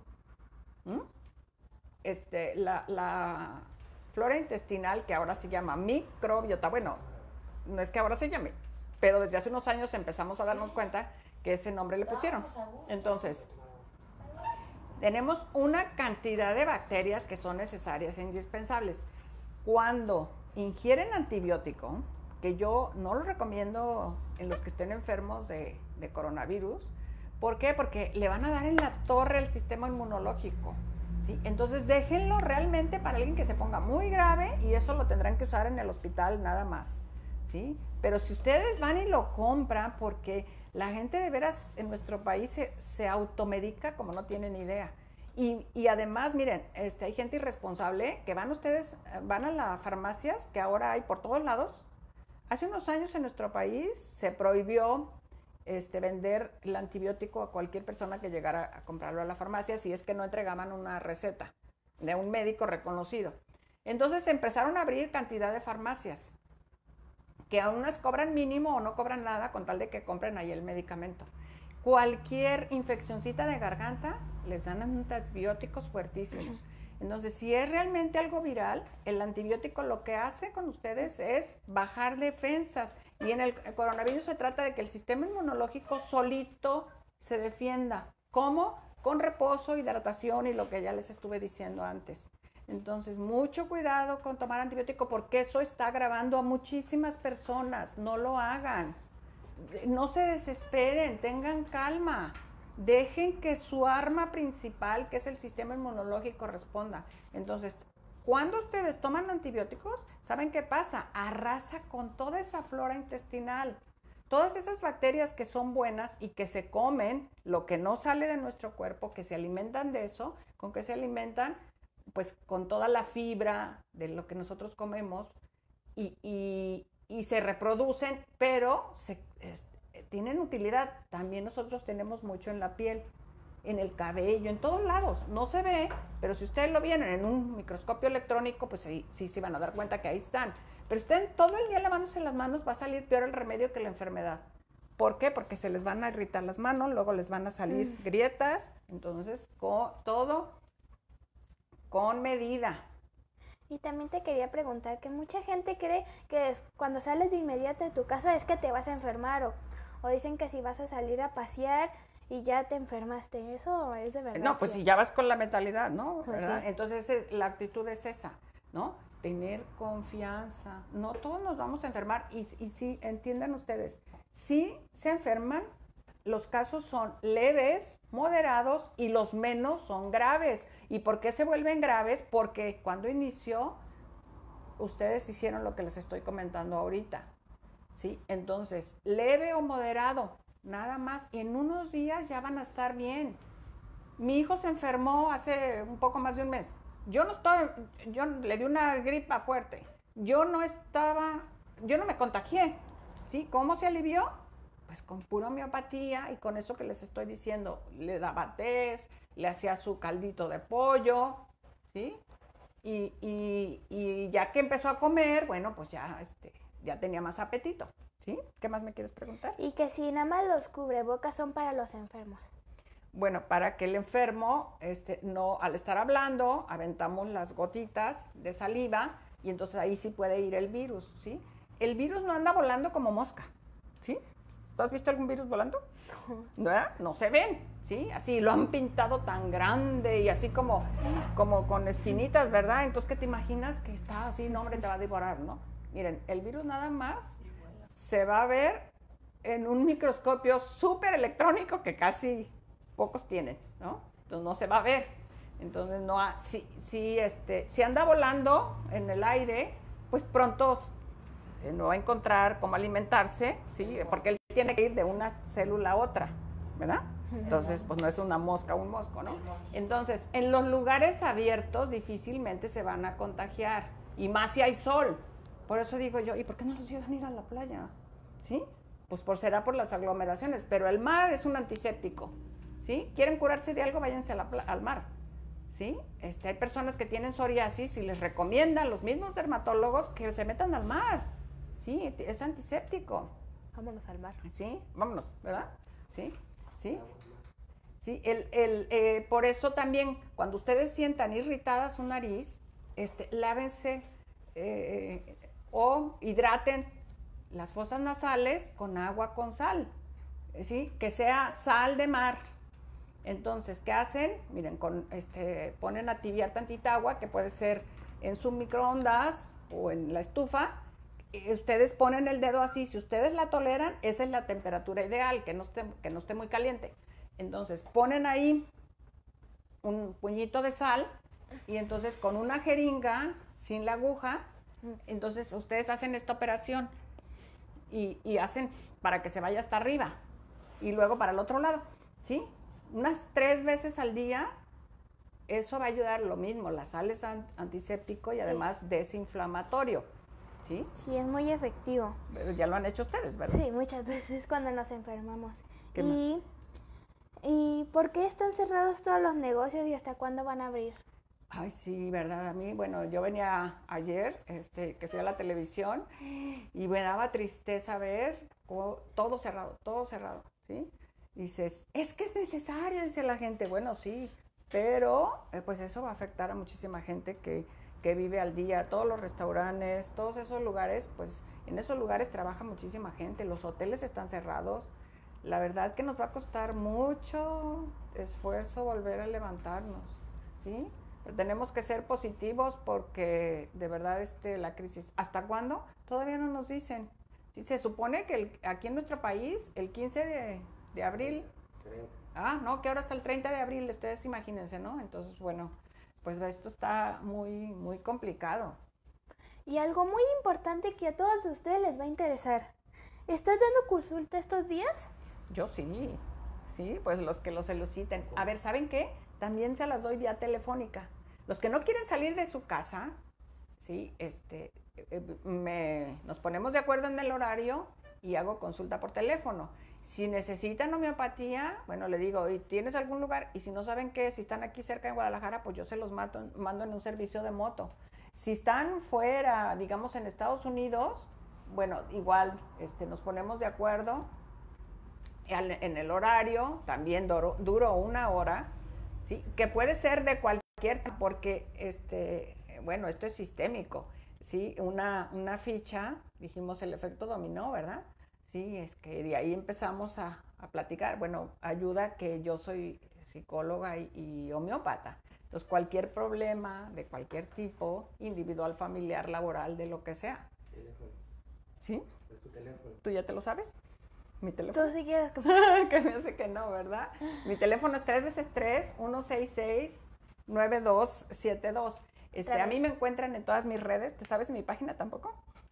La flora intestinal, que ahora se llama microbiota, bueno, no es que ahora se llame, pero desde hace unos años empezamos a darnos cuenta que ese nombre le pusieron. Entonces, tenemos una cantidad de bacterias que son necesarias e indispensables. Cuando ingieren antibiótico, que yo no lo recomiendo en los que estén enfermos de coronavirus, ¿por qué? Porque le van a dar en la torre al sistema inmunológico, ¿sí? Entonces déjenlo realmente para alguien que se ponga muy grave y eso lo tendrán que usar en el hospital nada más, ¿sí? Pero si ustedes van y lo compran, porque la gente de veras en nuestro país se automedica como no tienen idea. Y además, miren, hay gente irresponsable que van a las farmacias que ahora hay por todos lados. Hace unos años en nuestro país se prohibió vender el antibiótico a cualquier persona que llegara a comprarlo a la farmacia si es que no entregaban una receta de un médico reconocido. Entonces se empezaron a abrir cantidad de farmacias que a unas cobran mínimo o no cobran nada con tal de que compren ahí el medicamento. Cualquier infeccioncita de garganta les dan antibióticos fuertísimos. Entonces, si es realmente algo viral, el antibiótico lo que hace con ustedes es bajar defensas. Y en el coronavirus se trata de que el sistema inmunológico solito se defienda. ¿Cómo? Con reposo, hidratación y lo que ya les estuve diciendo antes. Entonces, mucho cuidado con tomar antibiótico porque eso está agravando a muchísimas personas. No lo hagan. No se desesperen, tengan calma. Dejen que su arma principal, que es el sistema inmunológico, responda. Entonces, cuando ustedes toman antibióticos, ¿saben qué pasa? Arrasa con toda esa flora intestinal. Todas esas bacterias que son buenas y que se comen, lo que no sale de nuestro cuerpo, que se alimentan de eso, ¿con qué se alimentan? Pues con toda la fibra de lo que nosotros comemos y se reproducen, pero tienen utilidad. También nosotros tenemos mucho en la piel, en el cabello, en todos lados. No se ve, pero si ustedes lo vieron en un microscopio electrónico, pues ahí sí se van a dar cuenta que ahí están. Pero estén todo el día lavándose las manos, va a salir peor el remedio que la enfermedad. ¿Por qué? Porque se les van a irritar las manos, luego les van a salir grietas. Entonces, todo con medida. Y también te quería preguntar que mucha gente cree que cuando sales de inmediato de tu casa es que te vas a enfermar o dicen que si vas a salir a pasear y ya te enfermaste. ¿Eso es de verdad? No, pues si ya vas con la mentalidad, ¿no? Pues ¿verdad? sí. Entonces la actitud es esa, ¿no? Tener confianza. No todos nos vamos a enfermar y sí, entiendan ustedes, si se enferman, los casos son leves, moderados y los menos son graves. ¿Y por qué se vuelven graves? Porque cuando inició, ustedes hicieron lo que les estoy comentando ahorita, ¿sí? Entonces, leve o moderado, nada más. Y en unos días ya van a estar bien. Mi hijo se enfermó hace un poco más de un mes. Yo le di una gripa fuerte. Yo no me contagié, ¿sí? ¿Cómo se alivió? Pues con pura homeopatía y con eso que les estoy diciendo, le daba tés, le hacía su caldito de pollo, ¿sí? Y ya que empezó a comer, bueno, pues ya tenía más apetito, ¿sí? ¿Qué más me quieres preguntar? Y que si nada más los cubrebocas son para los enfermos. Bueno, para que el enfermo, no, al estar hablando, aventamos las gotitas de saliva, y entonces ahí sí puede ir el virus, ¿sí? El virus no anda volando como mosca, ¿sí? ¿Tú has visto algún virus volando? No, no se ven, ¿sí? Así lo han pintado tan grande y así como con espinitas, ¿verdad? Entonces, ¿qué te imaginas? Que está así, no, hombre, te va a devorar, ¿no? Miren, el virus nada más se va a ver en un microscopio súper electrónico que casi pocos tienen, ¿no? Entonces no se va a ver. Entonces no si anda volando en el aire, pues pronto no va a encontrar cómo alimentarse, ¿sí? Porque él tiene que ir de una célula a otra, ¿verdad? Entonces, pues no es una mosca o un mosco, ¿no? Entonces, en los lugares abiertos difícilmente se van a contagiar, y más si hay sol. Por eso digo yo, ¿y por qué no los llevan a ir a la playa? ¿Sí? Pues será por las aglomeraciones, pero el mar es un antiséptico, ¿sí? ¿Quieren curarse de algo? Váyanse al mar, ¿sí? Hay personas que tienen psoriasis y les recomiendan los mismos dermatólogos que se metan al mar, ¿sí? Es antiséptico. Vámonos al mar. Sí, vámonos, ¿verdad? Sí, sí. Sí, por eso también, cuando ustedes sientan irritada su nariz, lávense o hidraten las fosas nasales con agua con sal, ¿sí? Que sea sal de mar. Entonces, ¿qué hacen? Miren, ponen a tibiar tantita agua, que puede ser en su microondas o en la estufa. Ustedes ponen el dedo así, si ustedes la toleran, esa es la temperatura ideal, que no esté muy caliente. Entonces, ponen ahí un puñito de sal y entonces con una jeringa, sin la aguja, entonces ustedes hacen esta operación y hacen para que se vaya hasta arriba y luego para el otro lado, ¿sí? Unas 3 veces al día, eso va a ayudar. Lo mismo, la sal es antiséptico y además desinflamatorio, ¿sí? Sí, es muy efectivo. Ya lo han hecho ustedes, ¿verdad? Sí, muchas veces cuando nos enfermamos. ¿Qué más? ¿Y por qué están cerrados todos los negocios y hasta cuándo van a abrir? Ay, sí, ¿verdad? A mí, bueno, yo venía ayer, que fui a la televisión y me daba tristeza ver todo cerrado, ¿sí? Dices, es que es necesario, dice la gente. Bueno, sí, pero pues eso va a afectar a muchísima gente que vive al día. Todos los restaurantes, todos esos lugares, pues en esos lugares trabaja muchísima gente. Los hoteles están cerrados. La verdad que nos va a costar mucho esfuerzo volver a levantarnos, ¿sí? Pero tenemos que ser positivos porque de verdad la crisis, ¿hasta cuándo? Todavía no nos dicen. Sí, se supone que aquí en nuestro país, el 15 de abril, 30. no, que ahora hasta el 30 de abril, ustedes imagínense, ¿no? Entonces, bueno, pues esto está muy, muy complicado. Y algo muy importante que a todos ustedes les va a interesar. ¿Estás dando consulta estos días? Yo sí, pues los que lo soliciten. A ver, ¿saben qué? También se las doy vía telefónica. Los que no quieren salir de su casa, ¿sí? Nos ponemos de acuerdo en el horario y hago consulta por teléfono. Si necesitan homeopatía, bueno, le digo, ¿y tienes algún lugar? Y si no saben qué, si están aquí cerca de Guadalajara, pues yo se los mando en un servicio de moto. Si están fuera, digamos en Estados Unidos, bueno, igual nos ponemos de acuerdo en el horario, también duro 1 hora, ¿sí? Que puede ser de cualquier, porque bueno, esto es sistémico, ¿sí? Una ficha, dijimos el efecto dominó, ¿verdad? Sí, es que de ahí empezamos a platicar. Bueno, ayuda que yo soy psicóloga y homeópata. Entonces, cualquier problema de cualquier tipo, individual, familiar, laboral, de lo que sea. Teléfono. ¿Sí? ¿Es tu teléfono? ¿Tú ya te lo sabes? Mi teléfono. Tú sí quieres Que me hace que no, ¿verdad? Mi teléfono es 3x3-166-9272. A mí me encuentran en todas mis redes. ¿Te sabes mi página tampoco?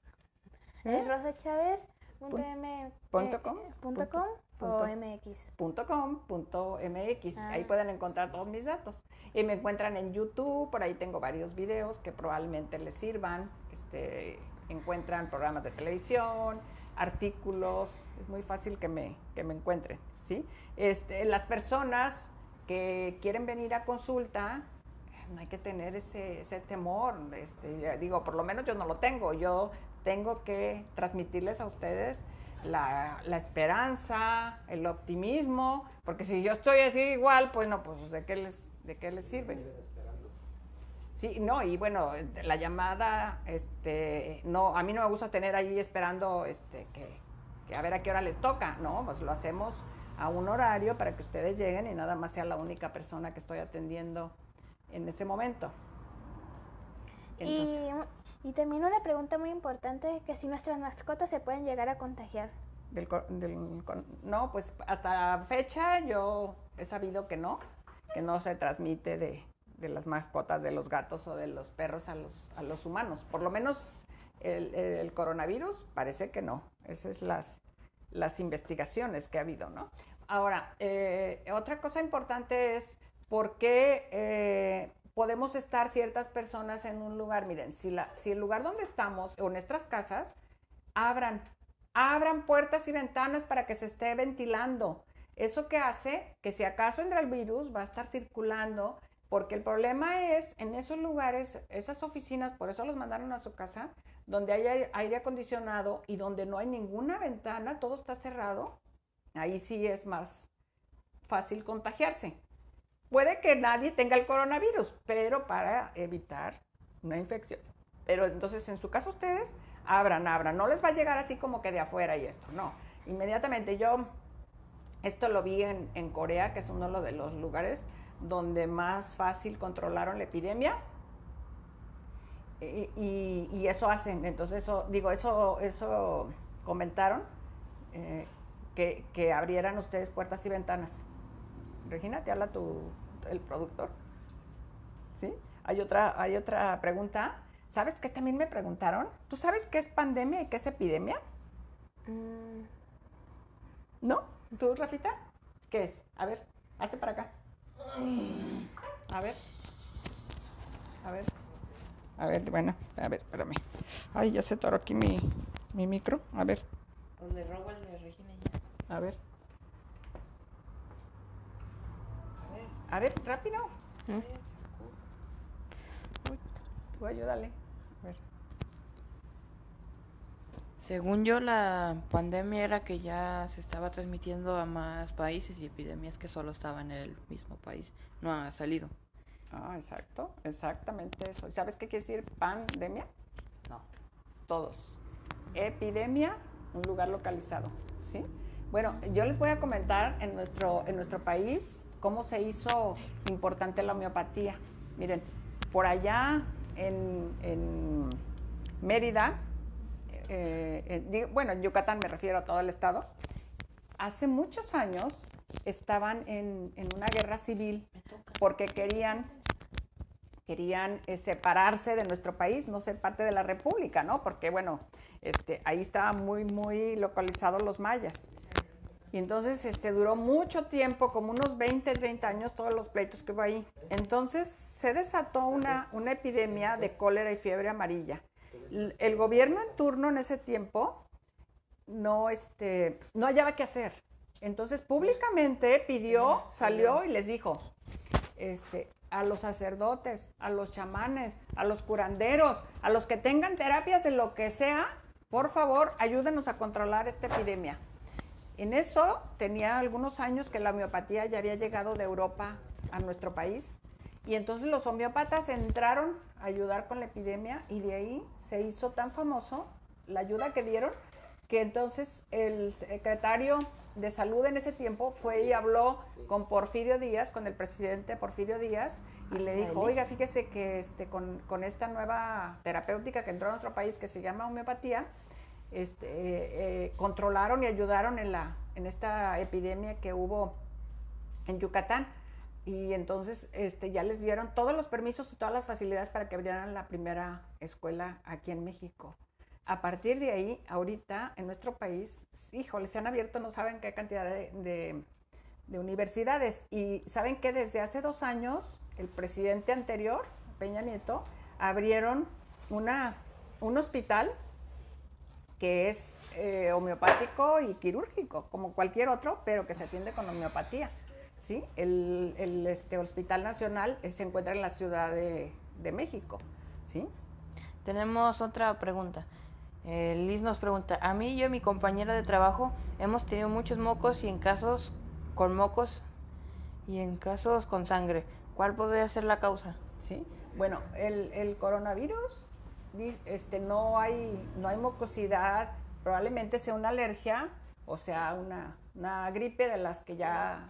rosachavez.com o mx. .com.mx. Ahí pueden encontrar todos mis datos. Y me encuentran en YouTube, por ahí tengo varios videos que probablemente les sirvan. Encuentran programas de televisión, artículos, es muy fácil que me encuentren, ¿sí? Las personas que quieren venir a consulta, no hay que tener ese temor, digo, por lo menos yo no lo tengo. Yo tengo que transmitirles a ustedes la esperanza, el optimismo, porque si yo estoy así igual, pues no, pues ¿de qué les sirve? Sí, no, y bueno, la llamada, no, a mí no me gusta tener ahí esperando, que a ver a qué hora les toca, ¿no? Pues lo hacemos a un horario para que ustedes lleguen y nada más sea la única persona que estoy atendiendo en ese momento. Entonces, Y también una pregunta muy importante, que si nuestras mascotas se pueden llegar a contagiar. no, pues hasta la fecha yo he sabido que no se transmite de las mascotas de los gatos o de los perros a los humanos. Por lo menos el coronavirus parece que no. Esas son las investigaciones que ha habido, ¿no? Ahora, otra cosa importante es por qué podemos estar ciertas personas en un lugar. Miren, si el lugar donde estamos o nuestras casas, abran puertas y ventanas para que se esté ventilando. Eso que hace que si acaso entra el virus va a estar circulando, porque el problema es en esos lugares, esas oficinas, por eso los mandaron a su casa, donde hay aire acondicionado y donde no hay ninguna ventana, todo está cerrado, ahí sí es más fácil contagiarse. Puede que nadie tenga el coronavirus, pero para evitar una infección. Pero entonces en su caso ustedes abran, no les va a llegar así como que de afuera y esto, no. Inmediatamente esto lo vi en Corea, que es uno de los lugares donde más fácil controlaron la epidemia y eso hacen. Entonces, eso comentaron, que abrieran ustedes puertas y ventanas. Regina, ¿te habla el productor? ¿Sí? Hay otra pregunta. ¿Sabes qué también me preguntaron? ¿Tú sabes qué es pandemia y qué es epidemia? ¿No? ¿Tú, Rafita? ¿Qué es? A ver, hazte para acá. A ver, bueno, a ver, espérame. Ay, ya se atoró aquí mi micro. A ver. O le robo el de Regina ya. A ver. A ver, rápido. Tú ayúdale. A ver. Según yo, la pandemia era que ya se estaba transmitiendo a más países y epidemias que solo estaban en el mismo país. No ha salido. Ah, exacto, exactamente eso. ¿Sabes qué quiere decir pandemia? No. Todos. Epidemia, un lugar localizado, ¿sí? Bueno, yo les voy a comentar en nuestro país cómo se hizo importante la homeopatía. Miren, por allá en Mérida, en Yucatán, me refiero a todo el estado, hace muchos años estaban en una guerra civil porque querían separarse de nuestro país, no ser parte de la república, ¿no? Porque, bueno, ahí estaban muy, muy localizados los mayas. Y entonces duró mucho tiempo, como unos 20, 30 años, todos los pleitos que hubo ahí. Entonces se desató una epidemia de cólera y fiebre amarilla. El gobierno en turno en ese tiempo no hallaba qué hacer. Entonces públicamente salió y les dijo, a los sacerdotes, a los chamanes, a los curanderos, a los que tengan terapias de lo que sea, por favor, ayúdenos a controlar esta epidemia. En eso tenía algunos años que la homeopatía ya había llegado de Europa a nuestro país y entonces los homeópatas entraron a ayudar con la epidemia y de ahí se hizo tan famoso la ayuda que dieron que entonces el secretario de salud en ese tiempo fue y habló con Porfirio Díaz, con el presidente Porfirio Díaz, y le dijo, oiga, fíjese que con esta nueva terapéutica que entró a nuestro país que se llama homeopatía, controlaron y ayudaron en esta epidemia que hubo en Yucatán. Y entonces ya les dieron todos los permisos y todas las facilidades para que abrieran la primera escuela aquí en México. A partir de ahí, ahorita en nuestro país, híjole, se han abierto no saben qué cantidad de universidades. Y saben que desde hace 2 años, el presidente anterior, Peña Nieto, abrieron un hospital que es homeopático y quirúrgico, como cualquier otro, pero que se atiende con homeopatía. ¿Sí? El Hospital Nacional se encuentra en la Ciudad de México. ¿Sí? Tenemos otra pregunta. Liz nos pregunta, a mí y a mi compañera de trabajo hemos tenido muchos mocos y en casos con mocos y en casos con sangre. ¿Cuál podría ser la causa? Sí, Bueno, el coronavirus, no hay mucosidad, probablemente sea una alergia, o sea, una gripe de las que ya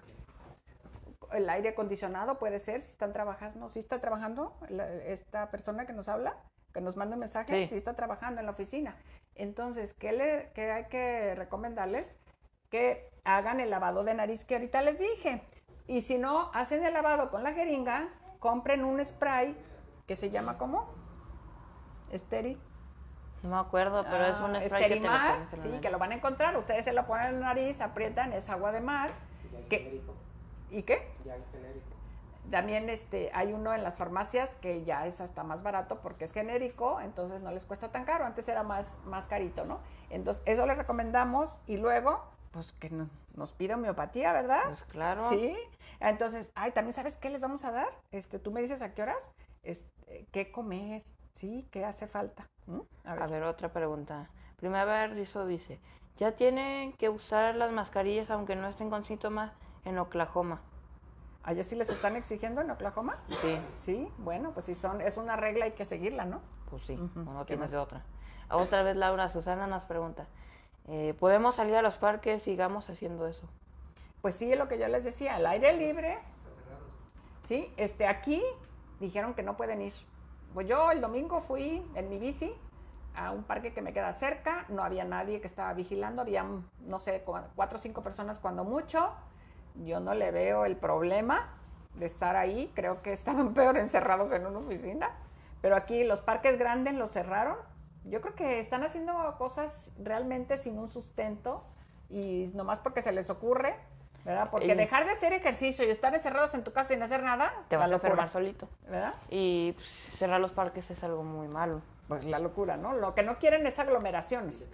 el aire acondicionado puede ser, si está trabajando esta persona que nos habla, que nos manda un mensaje, Sí. si está trabajando en la oficina. Entonces, ¿qué hay que recomendarles? Que hagan el lavado de nariz que ahorita les dije. Y si no hacen el lavado con la jeringa, compren un spray que se llama ¿cómo? Esteri. No me acuerdo, pero es un spray que te lo Esterimar, pones en la sí, nariz. que lo van a encontrar. Ustedes se lo ponen en la nariz, aprietan, es agua de mar. Ya ¿Qué? genérico. ¿Y qué? Ya genérico. También hay uno en las farmacias que ya es hasta más barato porque es genérico, entonces no les cuesta tan caro. Antes era más carito, ¿no? Entonces, eso les recomendamos. Y luego, pues que nos pida homeopatía, ¿verdad? Pues claro. Sí. Entonces, también ¿sabes qué les vamos a dar? Tú me dices a qué horas, qué comer, ¿sí? ¿Qué hace falta? ¿Mm? A ver, otra pregunta. Primera Rizzo dice, ya tienen que usar las mascarillas aunque no estén con síntomas en Oklahoma. ¿Allá sí les están exigiendo en Oklahoma? Sí, Sí, bueno, pues si es una regla hay que seguirla, ¿no? pues sí, Ujú. no ¿Qué tienes más? de otra. Otra vez Laura Susana nos pregunta, ¿podemos salir a los parques? Sigamos haciendo eso. Pues sí, es lo que yo les decía, al aire libre. Sí, aquí dijeron que no pueden ir. Pues yo el domingo fui en mi bici a un parque que me queda cerca, no había nadie que estaba vigilando, había, no sé, 4 o 5 personas cuando mucho. Yo no le veo el problema de estar ahí, creo que estaban peor encerrados en una oficina, pero aquí los parques grandes los cerraron. Yo creo que están haciendo cosas realmente sin un sustento y nomás porque se les ocurre, ¿verdad? Porque Y- dejar de hacer ejercicio y estar encerrados en tu casa sin hacer nada, Te vas a la locura, enfermar solito. ¿verdad? Y pues, cerrar los parques es algo muy malo. Pues la locura, ¿no? Lo que no quieren es aglomeraciones.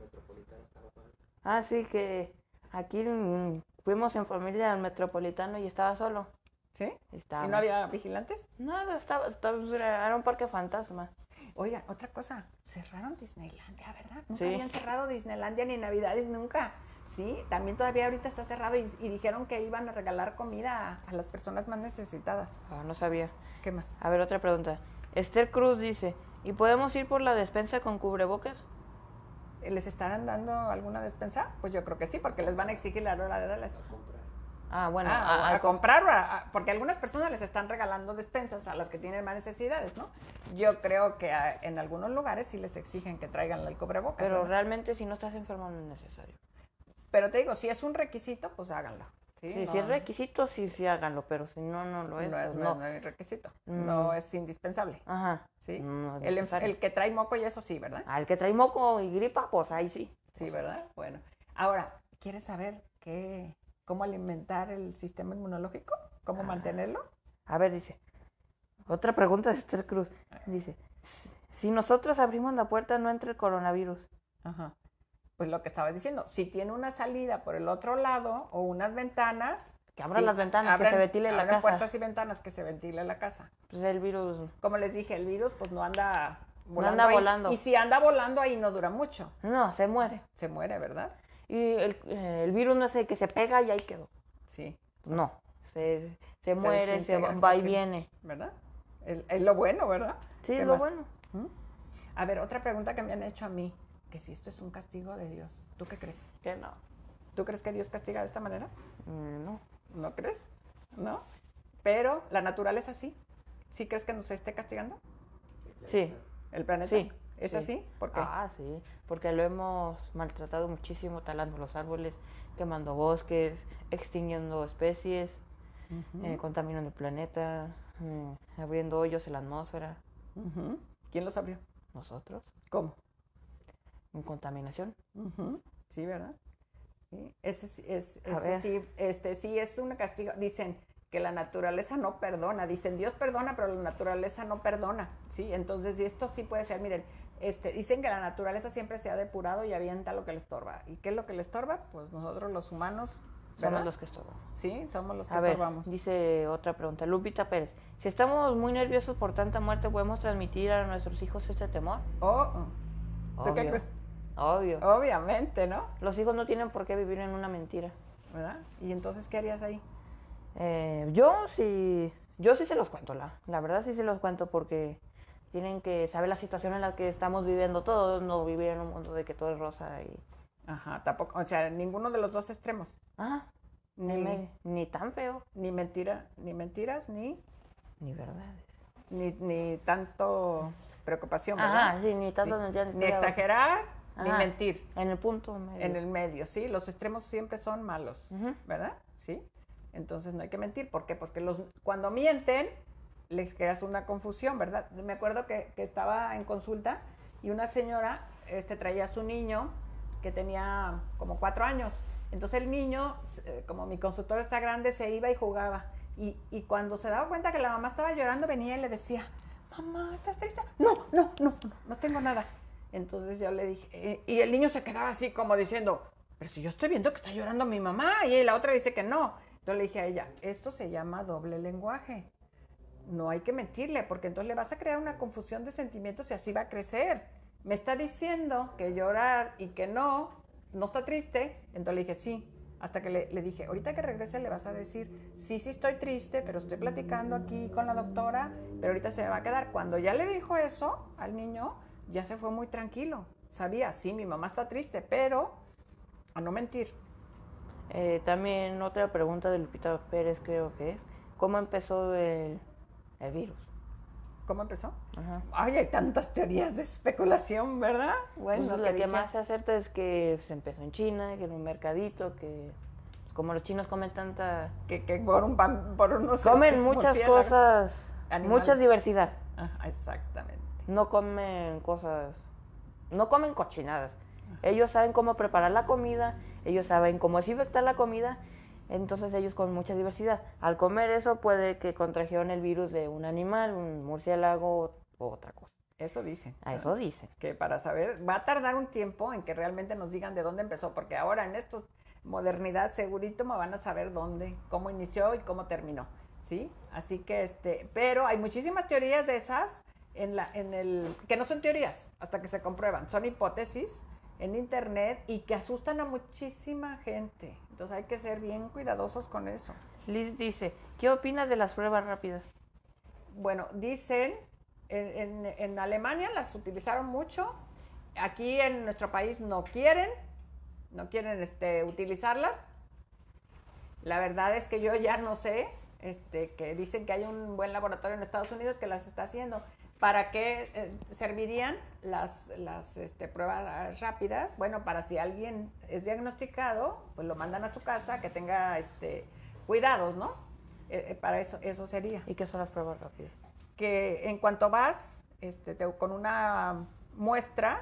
Ah, sí, que aquí fuimos en familia al Metropolitano y estaba solo. ¿Sí? Estaba... ¿Y no había vigilantes? Nada, era un parque fantasma. Oigan, otra cosa, cerraron Disneylandia, ¿verdad? Nunca Sí. habían cerrado Disneylandia ni Navidades, nunca. Sí, también todavía ahorita está cerrado y dijeron que iban a regalar comida a las personas más necesitadas. Ah, no sabía. ¿Qué más? A ver, otra pregunta. Esther Cruz dice, ¿y podemos ir por la despensa con cubrebocas? ¿Les estarán dando alguna despensa? Pues yo creo que sí, porque les van a exigir la hora de darles. Ah, bueno, A comprar, porque algunas personas les están regalando despensas a las que tienen más necesidades, ¿no? Yo creo que en algunos lugares sí les exigen que traigan el cubrebocas. pero ¿verdad? realmente si no estás enfermo no es necesario. Pero te digo, si es un requisito, pues háganlo. Sí, Sí, no, si es requisito, sí háganlo, pero si no, no lo es. no es, pues no es requisito, Mm. no es indispensable. Ajá. ¿Sí? No es El necesario. que trae moco y eso sí, ¿verdad? Al que trae moco y gripa, pues ahí sí. Sí, ¿verdad? Bueno. Ahora, ¿quieres saber cómo alimentar el sistema inmunológico? ¿Cómo mantenerlo? A ver, dice. Otra pregunta de Esther Cruz. Dice, si nosotros abrimos la puerta, no entra el coronavirus. Ajá. Pues lo que estaba diciendo, si tiene una salida por el otro lado o unas ventanas... Que abran las ventanas, que se ventile la abran casa. puertas y ventanas, que se ventile la casa. Pues el virus... Como les dije, el virus pues no anda volando anda ahí. volando. Y si anda volando ahí no dura mucho. No, se muere. Se muere, ¿verdad? Y el virus no es el que se pega y ahí quedó. Sí. No, se muere, se desintegra va y fácil, viene. ¿Verdad? Es lo bueno, ¿verdad? Sí, ¿Qué lo más? bueno. ¿Mm? A ver, otra pregunta que me han hecho a mí, que si esto es un castigo de Dios, ¿tú qué crees? Que no. ¿Tú crees que Dios castiga de esta manera? No. ¿No crees? ¿No? Pero la naturaleza sí. ¿Sí crees que nos esté castigando? Sí. ¿El planeta? Sí. ¿Es sí. así? ¿Por qué? Ah, sí. Porque lo hemos maltratado muchísimo, talando los árboles, quemando bosques, extinguiendo especies, Ujú, contaminando el planeta, abriendo hoyos en la atmósfera. ujú. ¿Quién los abrió? Nosotros, ¿Cómo? en contaminación. Ujú. Sí, ¿verdad? Sí. A ver. Sí es un castigo. Dicen que la naturaleza no perdona. Dicen Dios perdona, pero la naturaleza no perdona. Sí, entonces y esto sí puede ser. Miren, dicen que la naturaleza siempre se ha depurado y avienta lo que le estorba. ¿Y qué es lo que le estorba? Pues nosotros los humanos, ¿verdad? Somos los que estorban. Sí, somos los que A ver, estorbamos. dice otra pregunta. Lupita Pérez. Si estamos muy nerviosos por tanta muerte, ¿podemos transmitir a nuestros hijos este temor? ¿Tú qué Obvio. crees? Obvio. Obviamente, ¿no? Los hijos no tienen por qué vivir en una mentira. ¿Verdad? ¿Y entonces qué harías ahí? Yo, si Yo sí se los cuento, la verdad sí se los cuento porque tienen que saber la situación en la que estamos viviendo todos, no vivir en un mundo de que todo es rosa y... Ajá, tampoco, o sea, ninguno de los dos extremos. Ajá, ni tan feo. Ni mentiras, Ni verdades. ni tanto preocupación, ¿verdad? Ajá, sí, ni tanto Ni exagerar, ni Ajá, mentir. En el punto medio. En el medio, sí. Los extremos siempre son malos, ¿verdad? Sí. Entonces no hay que mentir. ¿Por qué? Porque cuando mienten, les creas una confusión, ¿verdad? Me acuerdo que estaba en consulta y una señora traía a su niño que tenía como 4 años. Entonces el niño, como mi consultorio está grande, se iba y jugaba. Y cuando se daba cuenta que la mamá estaba llorando, venía y le decía, mamá, ¿estás triste? No tengo nada. Entonces yo le dije, y el niño se quedaba así como diciendo, pero si yo estoy viendo que está llorando mi mamá, y la otra dice que no. Entonces le dije a ella, esto se llama doble lenguaje. No hay que mentirle, porque entonces le vas a crear una confusión de sentimientos y así va a crecer. Me está diciendo que llorar y que no está triste. Entonces le dije, sí. Hasta que le dije, ahorita que regrese le vas a decir, sí estoy triste, pero estoy platicando aquí con la doctora, pero ahorita se me va a quedar. Cuando ya le dijo eso al niño, ya se fue muy tranquilo. Sabía, sí, mi mamá está triste, pero a no mentir. También otra pregunta de Lupita Pérez creo que es, ¿cómo empezó el virus? ¿Cómo empezó? Ajá. Ay, hay tantas teorías de especulación, ¿verdad? Bueno, pues la que más se acerta es que se empezó en China, que en un mercadito, que como los chinos comen tanta... Que por unos... Comen muchas cosas, animales. Mucha diversidad. Ajá, exactamente. No comen cochinadas. Ellos saben cómo preparar la comida, ellos saben cómo desinfectar la comida, entonces ellos comen mucha diversidad. Al comer eso puede que contrajeron el virus de un animal, un murciélago o otra cosa. Eso dicen. Eso dicen. Que para saber, va a tardar un tiempo en que realmente nos digan de dónde empezó, porque ahora en estos modernidad segurito me van a saber dónde, cómo inició y cómo terminó, ¿sí? Así que pero hay muchísimas teorías de esas que no son teorías hasta que se comprueban, son hipótesis en internet y que asustan a muchísima gente. Entonces hay que ser bien cuidadosos con eso. Liz dice, ¿qué opinas de las pruebas rápidas? Bueno, dicen, en Alemania las utilizaron mucho, aquí en nuestro país no quieren utilizarlas. La verdad es que yo ya no sé, que dicen que hay un buen laboratorio en Estados Unidos que las está haciendo. ¿Para qué servirían las pruebas rápidas? Bueno, para si alguien es diagnosticado, pues lo mandan a su casa, que tenga cuidados, ¿no? Para eso sería. ¿Y qué son las pruebas rápidas? Que en cuanto vas con una muestra,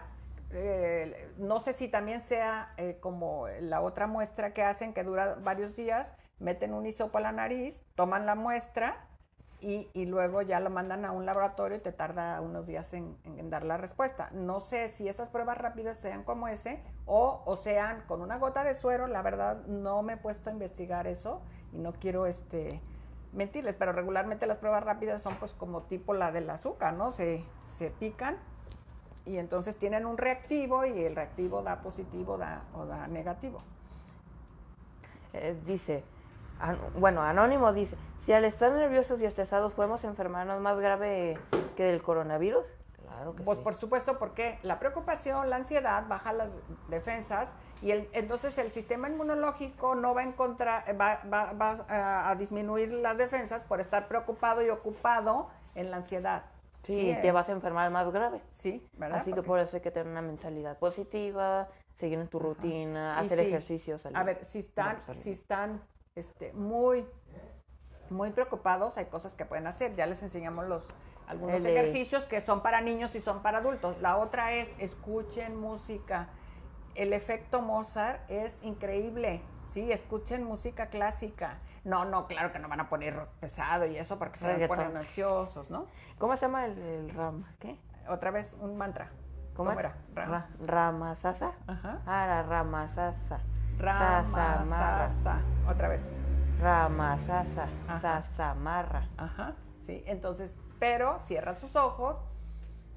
no sé si también sea como la otra muestra que hacen, que dura varios días, meten un hisopo a la nariz, toman la muestra y luego ya lo mandan a un laboratorio y te tarda unos días en dar la respuesta. No sé si esas pruebas rápidas sean como ese o sean con una gota de suero. La verdad no me he puesto a investigar eso y no quiero mentirles, pero regularmente las pruebas rápidas son pues como tipo la del azúcar, ¿no? Se pican y entonces tienen un reactivo y el reactivo da positivo o da negativo. Dice, Anónimo dice, si al estar nerviosos y estresados podemos enfermarnos más grave que del coronavirus. Claro que pues sí. Por supuesto, porque la preocupación, la ansiedad baja las defensas y entonces el sistema inmunológico no va a encontrar, va a disminuir las defensas por estar preocupado y ocupado en la ansiedad. Sí, te vas a enfermar más grave. Sí, ¿verdad? Así que por eso hay que tener una mentalidad positiva, seguir en tu rutina, Y hacer sí, ejercicios. A ver, si están muy, muy preocupados, hay cosas que pueden hacer. Ya les enseñamos algunos ejercicios que son para niños y son para adultos. La otra es, escuchen música. El efecto Mozart es increíble. Sí, escuchen música clásica. No, claro que no van a poner rock pesado y eso porque se ponen ansiosos, ¿no? ¿Cómo se llama el Rama? ¿Qué? Otra vez, un mantra. ¿Cómo era? Ramasasa. Ajá. La Ramasasa. Ramasasa. Otra vez.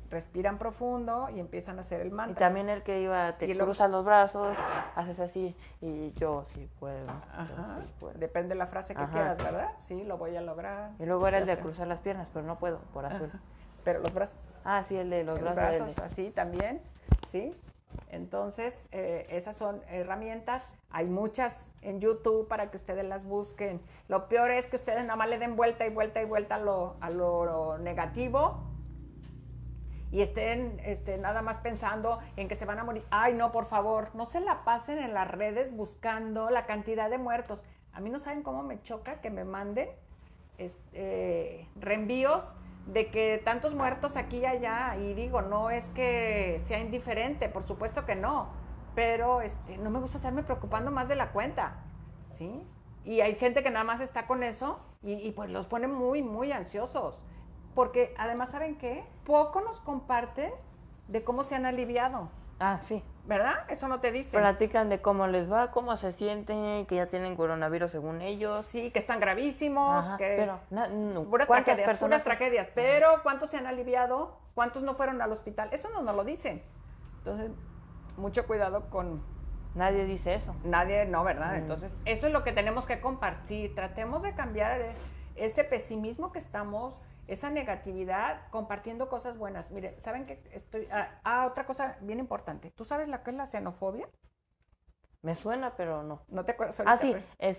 respiran profundo y empiezan a hacer el Y mantra. también el que iba, Y te luego- cruzas los brazos, haces así, y yo sí puedo. Ajá, Yo sí puedo. depende de la frase que Ajá. quieras, ¿verdad? Sí, lo voy a lograr. Y luego era el Ya de está. cruzar las piernas, pero no puedo, por azul. Ajá. Pero los brazos. Ah, sí, el de los Los brazos. brazos así también, ¿sí? Entonces, esas son herramientas. Hay muchas en YouTube para que ustedes las busquen. Lo peor es que ustedes nada más le den vuelta y vuelta y vuelta a lo negativo y estén nada más pensando en que se van a morir. Ay, no, por favor, no se la pasen en las redes buscando la cantidad de muertos. A mí no saben cómo me choca que me manden reenvíos de que tantos muertos aquí y allá, y digo, no es que sea indiferente, por supuesto que no, pero no me gusta estarme preocupando más de la cuenta, ¿sí? Y hay gente que nada más está con eso y pues los pone muy, muy ansiosos, porque además, ¿saben qué? Poco nos comparten de cómo se han aliviado, Ah, sí. ¿verdad? Eso no te dicen. Platican de cómo les va, cómo se sienten, que ya tienen coronavirus según ellos. Sí, que están gravísimos, Ajá, que... pero no, Puras ¿cuántas tragedias, personas puras tragedias. Pero ¿cuántos se han aliviado? ¿Cuántos no fueron al hospital? Eso no nos lo dicen. Entonces, mucho cuidado con Nadie dice eso. nadie, no, ¿verdad? Entonces, eso es lo que tenemos que compartir. Tratemos de cambiar ese pesimismo que estamos, esa negatividad, compartiendo cosas buenas. Mire, ¿saben qué? Otra cosa bien importante. ¿Tú sabes lo que es la xenofobia? Me suena, pero no. ¿No te acuerdas? Ah, ahorita, sí,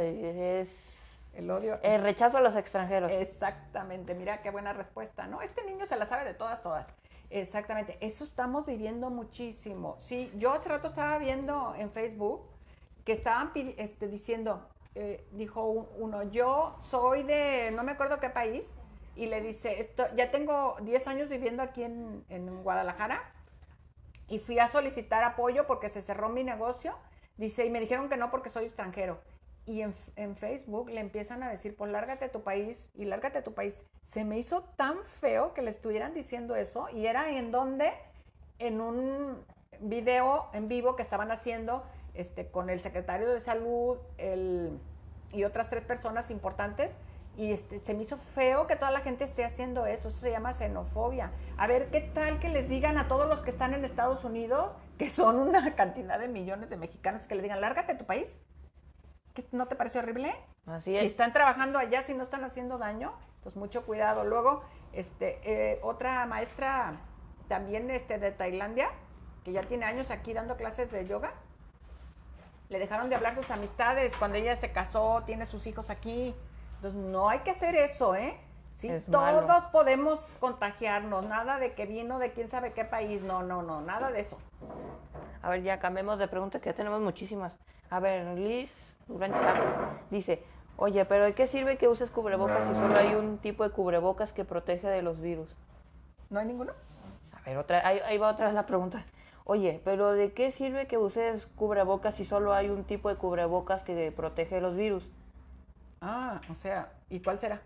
es El odio. el rechazo a los extranjeros. Exactamente, mira qué buena respuesta, ¿no? Este niño se la sabe de todas, todas. Exactamente, eso estamos viviendo muchísimo. Sí, yo hace rato estaba viendo en Facebook que estaban diciendo, dijo uno, yo soy de no me acuerdo qué país, y le dice, ya tengo 10 años viviendo aquí en Guadalajara, y fui a solicitar apoyo porque se cerró mi negocio, dice, y me dijeron que no porque soy extranjero. Y en Facebook le empiezan a decir, pues lárgate a tu país y lárgate a tu país. Se me hizo tan feo que le estuvieran diciendo eso, y era en un video en vivo que estaban haciendo con el secretario de salud y otras 3 personas importantes, y se me hizo feo que toda la gente esté haciendo eso se llama xenofobia. A ver, ¿qué tal que les digan a todos los que están en Estados Unidos, que son una cantidad de millones de mexicanos, que le digan, lárgate a tu país? ¿Qué, no te parece horrible? Así Si es. están trabajando allá, si no están haciendo daño, pues mucho cuidado. Luego, otra maestra también de Tailandia, que ya tiene años aquí dando clases de yoga, le dejaron de hablar sus amistades cuando ella se casó, tiene sus hijos aquí. Entonces, no hay que hacer eso, ¿eh? Sí, Es todos malo. podemos contagiarnos, nada de que vino de quién sabe qué país, no, nada de eso. A ver, ya cambiemos de pregunta, que ya tenemos muchísimas. A ver, Liz Durán Chávez dice, oye, pero ¿de qué sirve que uses cubrebocas si solo hay un tipo de cubrebocas que protege de los virus? ¿No hay ninguno? A ver, ahí va otra vez la pregunta. Oye, pero ¿de qué sirve que uses cubrebocas si solo hay un tipo de cubrebocas que protege de los virus? Ah, o sea, ¿y cuál será?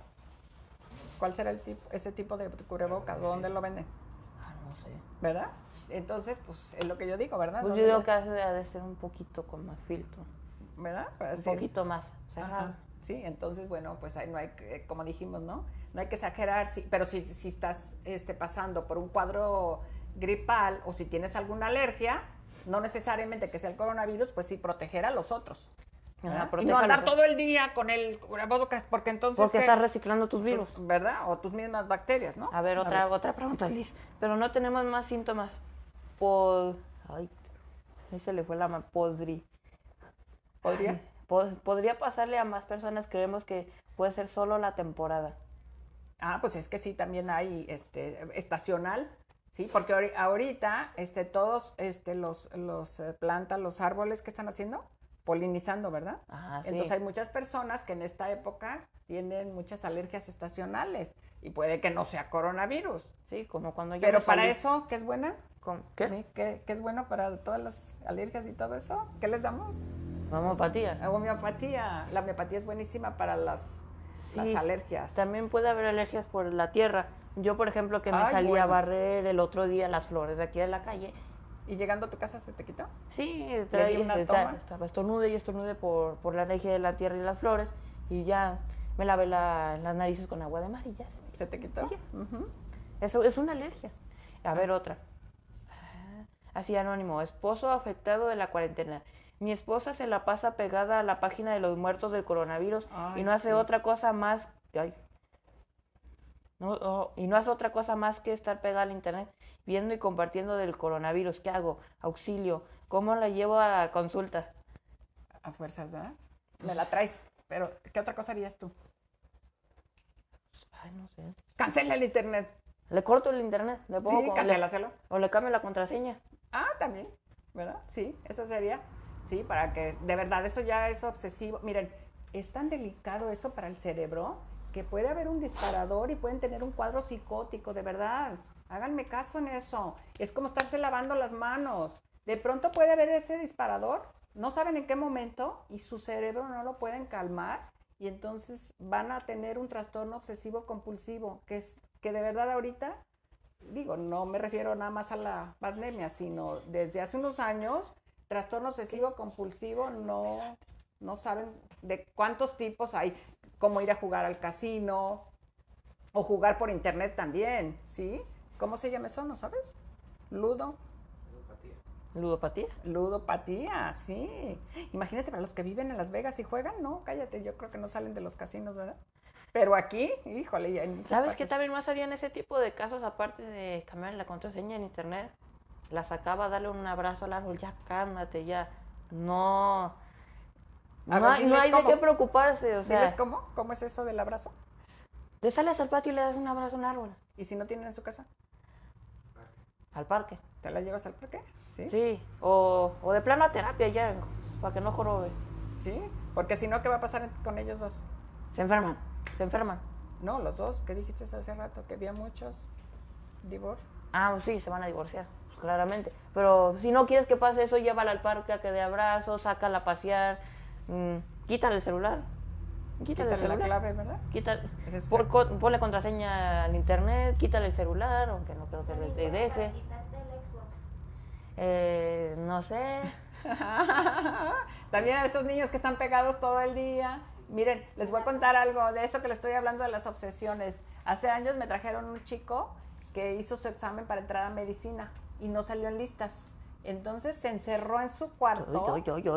¿Cuál será ese tipo de cubrebocas? ¿Dónde lo venden? Ah, no sé. ¿Verdad? Entonces, pues es lo que yo digo, ¿verdad? Pues yo ¿Dónde digo lo- que ha de ser un poquito con más filtro. ¿Verdad? Pues, Un sí. poquito más cerrado. Ajá. Sí, entonces, bueno, pues ahí no hay que, como dijimos, ¿no? No hay que exagerar, sí, pero si estás pasando por un cuadro gripal o si tienes alguna alergia, no necesariamente que sea el coronavirus, pues sí, proteger a los otros. Ajá, ¿verdad? Y proteger no a andar los- todo el día con el cubrebocas, porque entonces... Porque ¿qué? estás reciclando tus virus. ¿Verdad? O tus mismas bacterias, ¿no? A ver, otra pregunta, Liz. Pero no tenemos más síntomas. Ay, ahí se le fue la podría. ¿Podría? Podría pasarle a más personas, creemos que puede ser solo la temporada. Ah, pues es que sí, también hay estacional, sí, porque ahorita todos los plantas, los árboles que están haciendo, polinizando, ¿verdad? Ah, sí. Entonces hay muchas personas que en esta época tienen muchas alergias estacionales y puede que no sea coronavirus. Sí, como cuando yo Pero me para salí eso, ¿qué es buena? ¿Qué? ¿Qué es bueno para todas las alergias y todo eso? ¿Qué les damos? Homeopatía. La homeopatía. La homeopatía es buenísima para las alergias. También puede haber alergias por la tierra. Yo, por ejemplo, que me Ay, salí a bueno. barrer el otro día las flores de aquí de la calle. ¿Y llegando a tu casa se te quitó? Sí, di una toma. estaba estornude por la alergia de la tierra y las flores. Y ya me lavé las narices con agua de mar y ya se me ¿Se te quitó? Ujú. Eso es una alergia. A ver, otra. Así, anónimo. Esposo afectado de la cuarentena. Mi esposa se la pasa pegada a la página de los muertos del coronavirus y no hace otra cosa más... y no hace otra cosa más que estar pegada al internet viendo y compartiendo del coronavirus. ¿Qué hago? Auxilio. ¿Cómo la llevo a consulta? A fuerzas, ¿verdad? Me la traes. Pero, ¿qué otra cosa harías tú? Ay, no sé. Cancela el internet. Le corto el internet. Le pongo Sí, cancélaselo. o le cambio la contraseña. Ah, también, ¿verdad? Sí, eso sería. Sí, para que de verdad eso ya es obsesivo. Miren, es tan delicado eso para el cerebro que puede haber un disparador y pueden tener un cuadro psicótico, de verdad. Háganme caso en eso. Es como estarse lavando las manos. De pronto puede haber ese disparador, no saben en qué momento y su cerebro no lo pueden calmar y entonces van a tener un trastorno obsesivo compulsivo, que de verdad ahorita, digo, no me refiero nada más a la pandemia, sino desde hace unos años, trastorno obsesivo compulsivo no saben de cuántos tipos hay, como ir a jugar al casino o jugar por internet también, ¿sí? ¿Cómo se llama eso? ¿No sabes? ¿Ludopatía? Ludopatía, sí. Imagínate para los que viven en Las Vegas y juegan, no, cállate, yo creo que no salen de los casinos, ¿verdad? Pero aquí, híjole, ya hay muchas ¿Sabes partes. qué también más harían ese tipo de casos aparte de cambiar la contraseña en internet? La sacaba, darle un abrazo al árbol, ya cálmate, ya. No hay de qué preocuparse, o sea. ¿Diles cómo? ¿Cómo es eso del abrazo? Le sales al patio y le das un abrazo a un árbol. ¿Y si no tienen en su casa? Al parque. ¿Te la llevas al parque? Sí. Sí, o de plano a terapia ya, para que no jorobe. Sí, porque si no, ¿qué va a pasar con ellos dos? Se enferman. No, los dos, que dijiste hace rato, que había muchos divorcios. Ah, sí, se van a divorciar, pues, claramente. Pero si no quieres que pase eso, llévala al parque a que dé abrazos, sácala a pasear, quítale el celular. Quítale el celular. La clave, ¿verdad? Ponle contraseña al internet, quítale el celular, aunque no creo que te deje. No sé. También a esos niños que están pegados todo el día. Miren, les voy a contar algo de eso que les estoy hablando de las obsesiones. Hace años me trajeron un chico que hizo su examen para entrar a medicina y no salió en listas. Entonces se encerró en su cuarto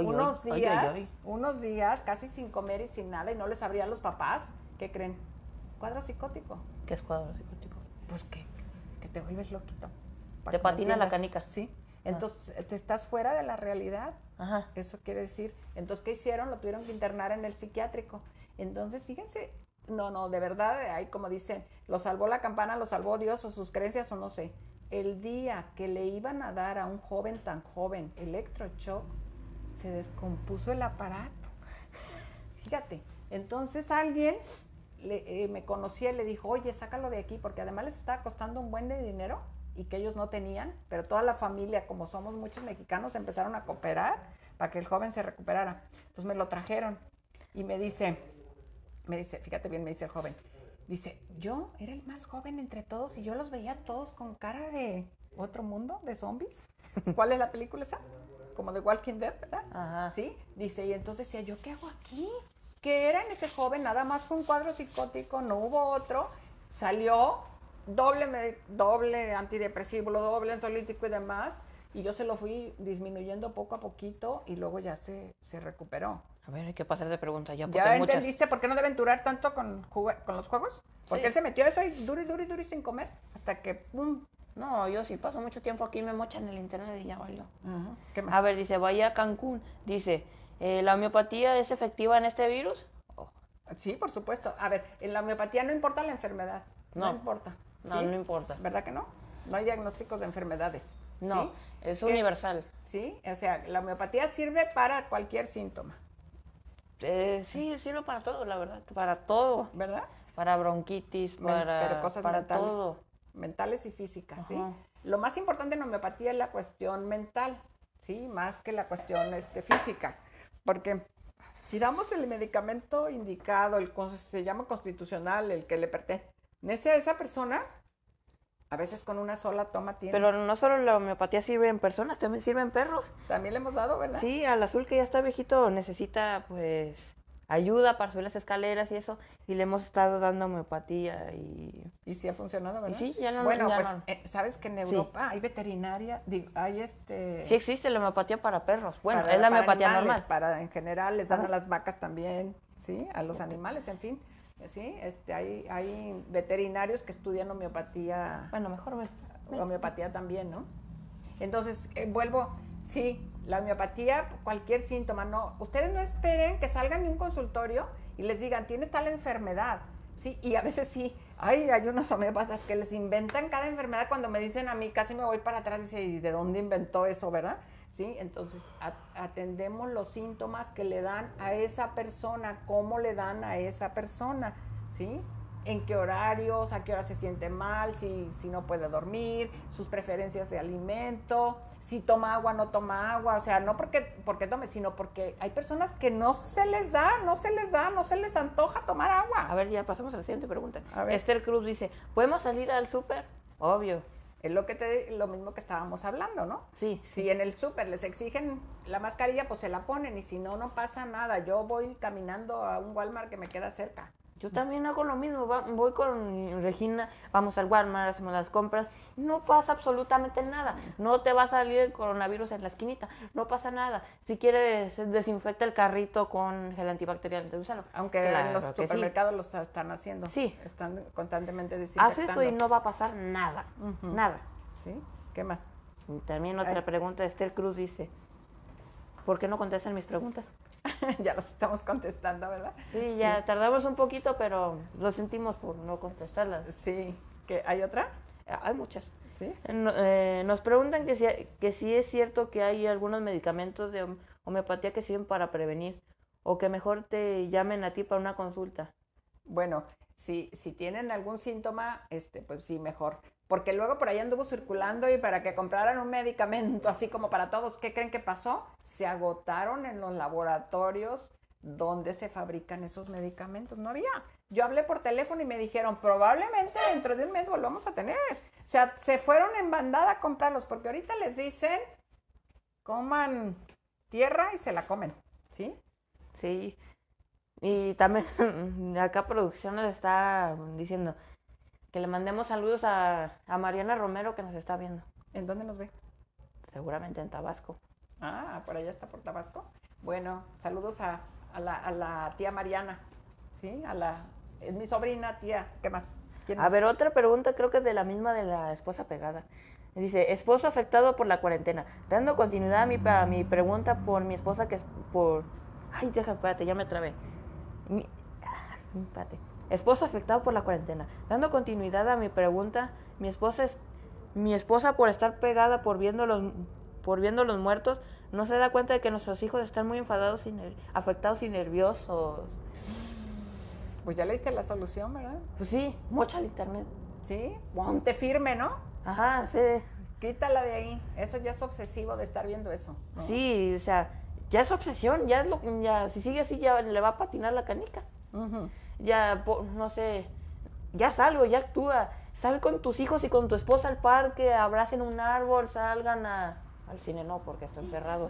unos días casi sin comer y sin nada y no les abría a los papás. ¿Qué creen? Cuadro psicótico. ¿Qué es cuadro psicótico? Pues que te vuelves loquito. Te patina la canica. Sí. Entonces, te estás fuera de la realidad. Ajá. Eso quiere decir. Entonces, ¿qué hicieron? Lo tuvieron que internar en el psiquiátrico. Entonces, fíjense, no, de verdad, ahí como dicen, lo salvó la campana, lo salvó Dios o sus creencias o no sé. El día que le iban a dar a un joven tan joven electroshock, se descompuso el aparato. Fíjate. Entonces, alguien me conocía y le dijo, oye, sácalo de aquí, porque además les está costando un buen de dinero y que ellos no tenían, pero toda la familia, como somos muchos mexicanos, empezaron a cooperar para que el joven se recuperara. Entonces me lo trajeron y me dice, fíjate bien, me dice el joven, dice, yo era el más joven entre todos y yo los veía todos con cara de otro mundo, de zombies. ¿Cuál es la película esa? Como de Walking Dead, ¿verdad? Ajá. Sí, dice, y entonces decía, ¿yo qué hago aquí? ¿Qué era en ese joven? Nada más fue un cuadro psicótico, no hubo otro, salió doble antidepresivo, doble ansiolítico y demás, y yo se lo fui disminuyendo poco a poquito y luego ya se recuperó. A ver, hay que pasar de pregunta ya. ¿Ya entendiste por qué no deben durar tanto con los juegos? Porque Sí. él se metió a eso y duri sin comer, hasta que ¡pum! No, yo sí paso mucho tiempo aquí, me mochan el internet y ya valió. ¿Qué más? A ver, dice, vaya a Cancún. Dice, ¿la homeopatía es efectiva en este virus? Sí, por supuesto. A ver, en la homeopatía no importa la enfermedad. No importa. No, ¿sí? no importa. ¿Verdad que no? No hay diagnósticos de enfermedades. No, ¿sí? es universal. Sí, o sea, la homeopatía sirve para cualquier síntoma. Sí, sirve para todo, la verdad. Para todo. ¿Verdad? Para bronquitis, Pero cosas para mentales, todo. Mentales y físicas, ¿sí? Ajá. Lo más importante en la homeopatía es la cuestión mental, ¿sí? Más que la cuestión física. Porque si damos el medicamento indicado, se llama constitucional, el que le pertenece a esa persona, a veces con una sola toma tiene. Pero no solo la homeopatía sirve en personas, también sirve en perros. También le hemos dado, ¿verdad? Sí, al azul que ya está viejito necesita, pues, ayuda para subir las escaleras y eso, y le hemos estado dando homeopatía y sí ha funcionado, ¿verdad? Y sí, ya no. Bueno, ya pues, no. ¿sabes que en Europa hay veterinaria? Hay Sí existe la homeopatía para perros. Bueno, para- es la para homeopatía animales, normal. en general, les dan Ajá. a las vacas también, ¿sí? A los animales, en fin. Sí, hay veterinarios que estudian homeopatía. Bueno, mejor Homeopatía también, ¿no? Entonces, sí, la homeopatía, cualquier síntoma, no. Ustedes no esperen que salgan de un consultorio y les digan, tienes tal enfermedad, ¿sí? Y a veces sí, hay unos homeópatas que les inventan cada enfermedad. Cuando me dicen a mí, casi me voy para atrás y dice, ¿y de dónde inventó eso, verdad? ¿Sí? Entonces, atendemos los síntomas que le dan a esa persona, cómo le dan a esa persona, ¿sí? En qué horarios, a qué hora se siente mal, si no puede dormir, sus preferencias de alimento, si toma agua, no toma agua, o sea, no porque tome, sino porque hay personas que no se les antoja tomar agua. A ver, ya pasamos a la siguiente pregunta. A ver. Esther Cruz dice, ¿podemos salir al súper? Obvio. Es lo mismo que estábamos hablando, ¿no? Sí. Si en el súper les exigen la mascarilla, pues se la ponen, y si no, no pasa nada. Yo voy caminando a un Walmart que me queda cerca. Yo también hago lo mismo, voy con Regina, vamos al Walmart, hacemos las compras, no pasa absolutamente nada, no te va a salir el coronavirus en la esquinita, no pasa nada. Si quieres, desinfecta el carrito con gel antibacterial, entonces úsalo. Aunque Claro en los que sí. supermercados los están haciendo. Sí. Están constantemente Haz desinfectando. eso y no va a pasar nada, Ujú. nada. ¿Sí? ¿Qué más? Y también otra Ay. pregunta de Esther Cruz dice, ¿por qué no contestan mis preguntas? Ya los estamos contestando, ¿verdad? Sí, ya tardamos un poquito, pero lo sentimos por no contestarlas. Sí. ¿Hay otra? Hay muchas. Sí. Nos preguntan que si es cierto que hay algunos medicamentos de homeopatía que sirven para prevenir o que mejor te llamen a ti para una consulta. Bueno, si tienen algún síntoma, pues sí, mejor. Porque luego por ahí anduvo circulando y para que compraran un medicamento así como para todos, ¿qué creen que pasó? Se agotaron en los laboratorios donde se fabrican esos medicamentos. No había. Yo hablé por teléfono y me dijeron, probablemente dentro de un mes volvamos a tener. O sea, se fueron en bandada a comprarlos, porque ahorita les dicen, coman tierra y se la comen, ¿sí? Sí. Y también acá producción nos está diciendo que le mandemos saludos a Mariana Romero que nos está viendo. ¿En dónde nos ve? Seguramente en Tabasco. Ah, por allá está por Tabasco. Bueno, saludos a la tía Mariana, ¿sí? Es mi sobrina, tía. ¿Qué más? ¿Quién A más? ver, otra pregunta, creo que es de la misma de la esposa pegada. Dice, esposo afectado por la cuarentena. Dando continuidad a mi pregunta por mi esposa Ay, espérate, ya me trabé. Espérate. Esposo afectado por la cuarentena. Dando continuidad a mi pregunta, mi esposa por estar pegada por viendo los muertos, no se da cuenta de que nuestros hijos están muy enfadados, afectados y nerviosos. Pues ya le diste la solución, ¿verdad? Pues sí, mocha el internet. Sí, ponte firme, ¿no? Ajá, sí. Quítala de ahí. Eso ya es obsesivo de estar viendo eso, ¿no? Sí, o sea, ya es obsesión, ya si sigue así ya le va a patinar la canica. Ujú. Ya, no sé, ya salgo, ya actúa. Sal con tus hijos y con tu esposa al parque, abracen un árbol, salgan al cine, no, porque están cerrados.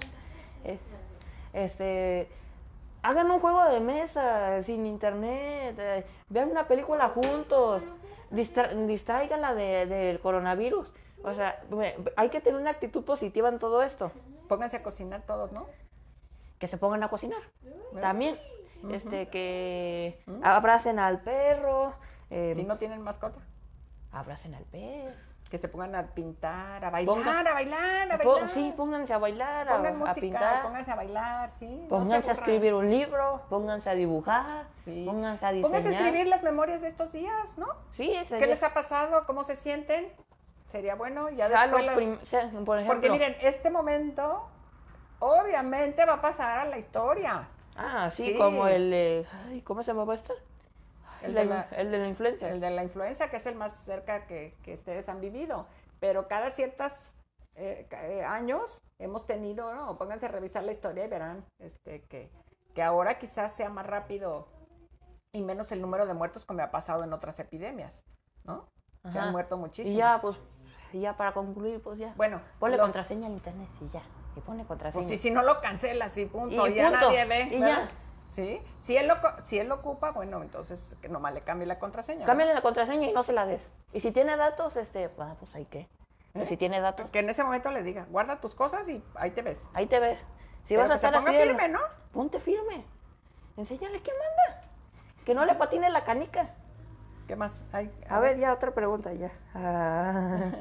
Hagan un juego de mesa sin internet, vean una película juntos, distráiganla del coronavirus. O sea, hay que tener una actitud positiva en todo esto. Pónganse a cocinar todos, ¿no? Que se pongan a cocinar también. Ujú. Que abracen al perro, Si no tienen mascota, abracen al pez. que se pongan a pintar, a bailar, Pongan- a bailar, a bailar. Sí, pónganse a bailar, Pongan a música, pintar, pónganse a bailar, sí. no se pónganse a aburran. escribir un libro, pónganse a dibujar, Sí. pónganse a diseñar. Pónganse a escribir las memorias de estos días, ¿no? Sí, ese ¿Qué día. les ha pasado? ¿Cómo se sienten? Sería bueno, ya O sea, después por ejemplo, Porque miren, este momento obviamente va a pasar a la historia. sí, sí. como ¿cómo se llamaba esto? El El de de la influencia. El de la influenza, que es el más cerca que ustedes han vivido. Pero cada ciertos años hemos tenido, ¿no? Pónganse a revisar la historia y verán que ahora quizás sea más rápido y menos el número de muertos como ha pasado en otras epidemias, ¿no? Se Ajá. han muerto muchísimos. Y ya, pues, ya para concluir, pues ya. Bueno, Ponle los- contraseña al internet y ya. Y pone contraseña. Pues sí, si no lo cancelas y punto. Y ya punto. nadie ve. Y ¿verdad? ya. ¿Sí? Si él lo ocupa, bueno, entonces que nomás le cambie la contraseña. ¿no? Cámbiale la contraseña y no se la des. Y si tiene datos, pues ahí qué. ¿Eh? Si tiene datos, Que en ese momento le diga, guarda tus cosas y ahí te ves. ahí te ves. Si Pero vas a que se estar ponga así, firme, ¿no? ponte firme. Enséñale qué manda. Que no le patine la canica. ¿Qué más? Ay, A ver, ya otra pregunta ya. Ah.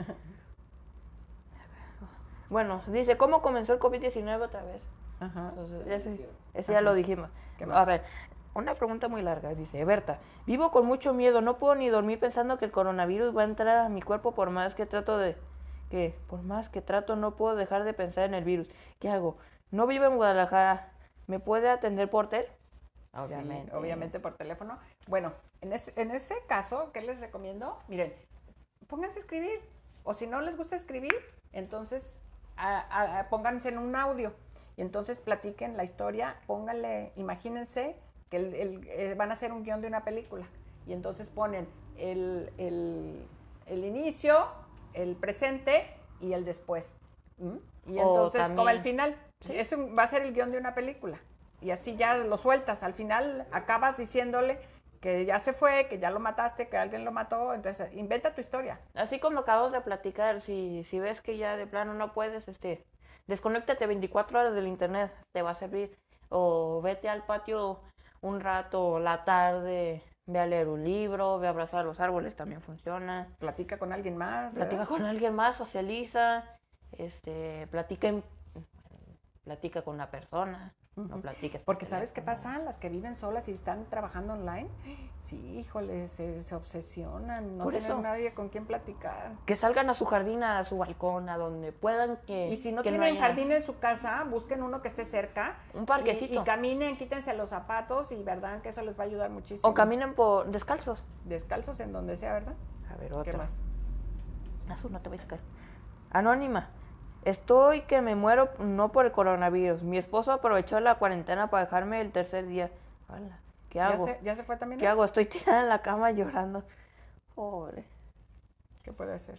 Bueno, dice, ¿cómo comenzó el COVID-19 otra vez? Ajá. Entonces, ese ya lo dijimos. ¿Qué más? A ver, una pregunta muy larga. Dice, Berta, vivo con mucho miedo, no puedo ni dormir pensando que el coronavirus va a entrar a mi cuerpo por más que trato no puedo dejar de pensar en el virus. ¿Qué hago? No vivo en Guadalajara. ¿Me puede atender por tel? Obviamente. Sí, obviamente por teléfono. Bueno, en ese caso, ¿qué les recomiendo? Miren, pónganse a escribir. O si no les gusta escribir, entonces pónganse en un audio. Y entonces platiquen la historia, pónganle, imagínense que van a hacer un guión de una película. Y entonces ponen el inicio, el presente y el después. Y entonces, como el final, ¿sí? Eso va a ser el guión de una película. Y así ya lo sueltas. Al final acabas diciéndole que ya se fue, que ya lo mataste, que alguien lo mató. Entonces, inventa tu historia. Así como acabamos de platicar, si ves que ya de plano no puedes, desconéctate 24 horas del internet, te va a servir. O vete al patio un rato, la tarde, ve a leer un libro, ve a abrazar los árboles, también funciona. Platica con alguien más. Platica con alguien más, socializa, platica con una persona. No platiques. Porque ¿sabes qué pasa? Las que viven solas y están trabajando online, sí, híjole, se obsesionan, no tienen nadie con quien platicar. Que salgan a su jardín, a su balcón, a donde puedan que... Y si no que tienen jardín en su casa, busquen uno que esté cerca. Un parquecito. Y caminen, quítense los zapatos y verdad que eso les va a ayudar muchísimo. O caminen descalzos. Descalzos en donde sea, ¿verdad? A ver, otra. ¿Qué más? No te voy a sacar. Anónima. Estoy que me muero no por el coronavirus. Mi esposo aprovechó la cuarentena para dejarme el tercer día. Hola, ¿qué hago? ¿Ya se fue también? ¿Qué hago? Estoy tirada en la cama llorando. Pobre. ¿Qué puede hacer?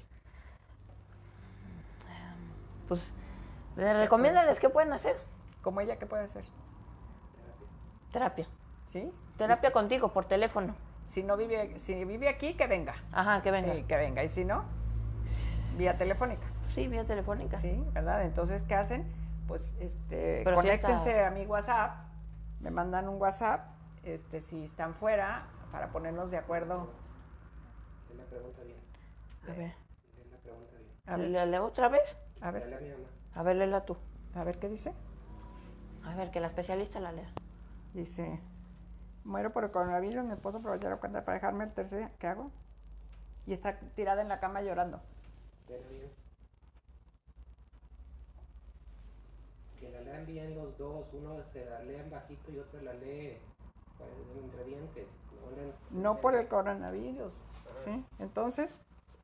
Pues, recomiéndales qué pueden hacer. ¿Como ella qué puede hacer? Terapia. ¿Sí? Terapia contigo, por teléfono. Si vive aquí, que venga. Ajá, que venga. Sí, que venga. Y si no, vía telefónica. Sí, vía telefónica. Sí, ¿verdad? Entonces, ¿qué hacen? Pues, conéctense a mi WhatsApp, me mandan un WhatsApp, si están fuera, para ponernos de acuerdo. Ten la pregunta bien. A ver. Ten la pregunta bien. A ver. ¿Le leo otra vez? A ver. Dale a mi mamá. A ver, léela tú. A ver, ¿qué dice? A ver, que la especialista la lea. Dice, muero por el coronavirus, mi esposo aprovechó la cuenta para dejarme el tercer, ¿qué hago? Y está tirada en la cama llorando. Dale bien. Que la lean bien los dos, uno se la lee en bajito y otro la lee, parece entre dientes. No por el coronavirus, ¿sí? Entonces,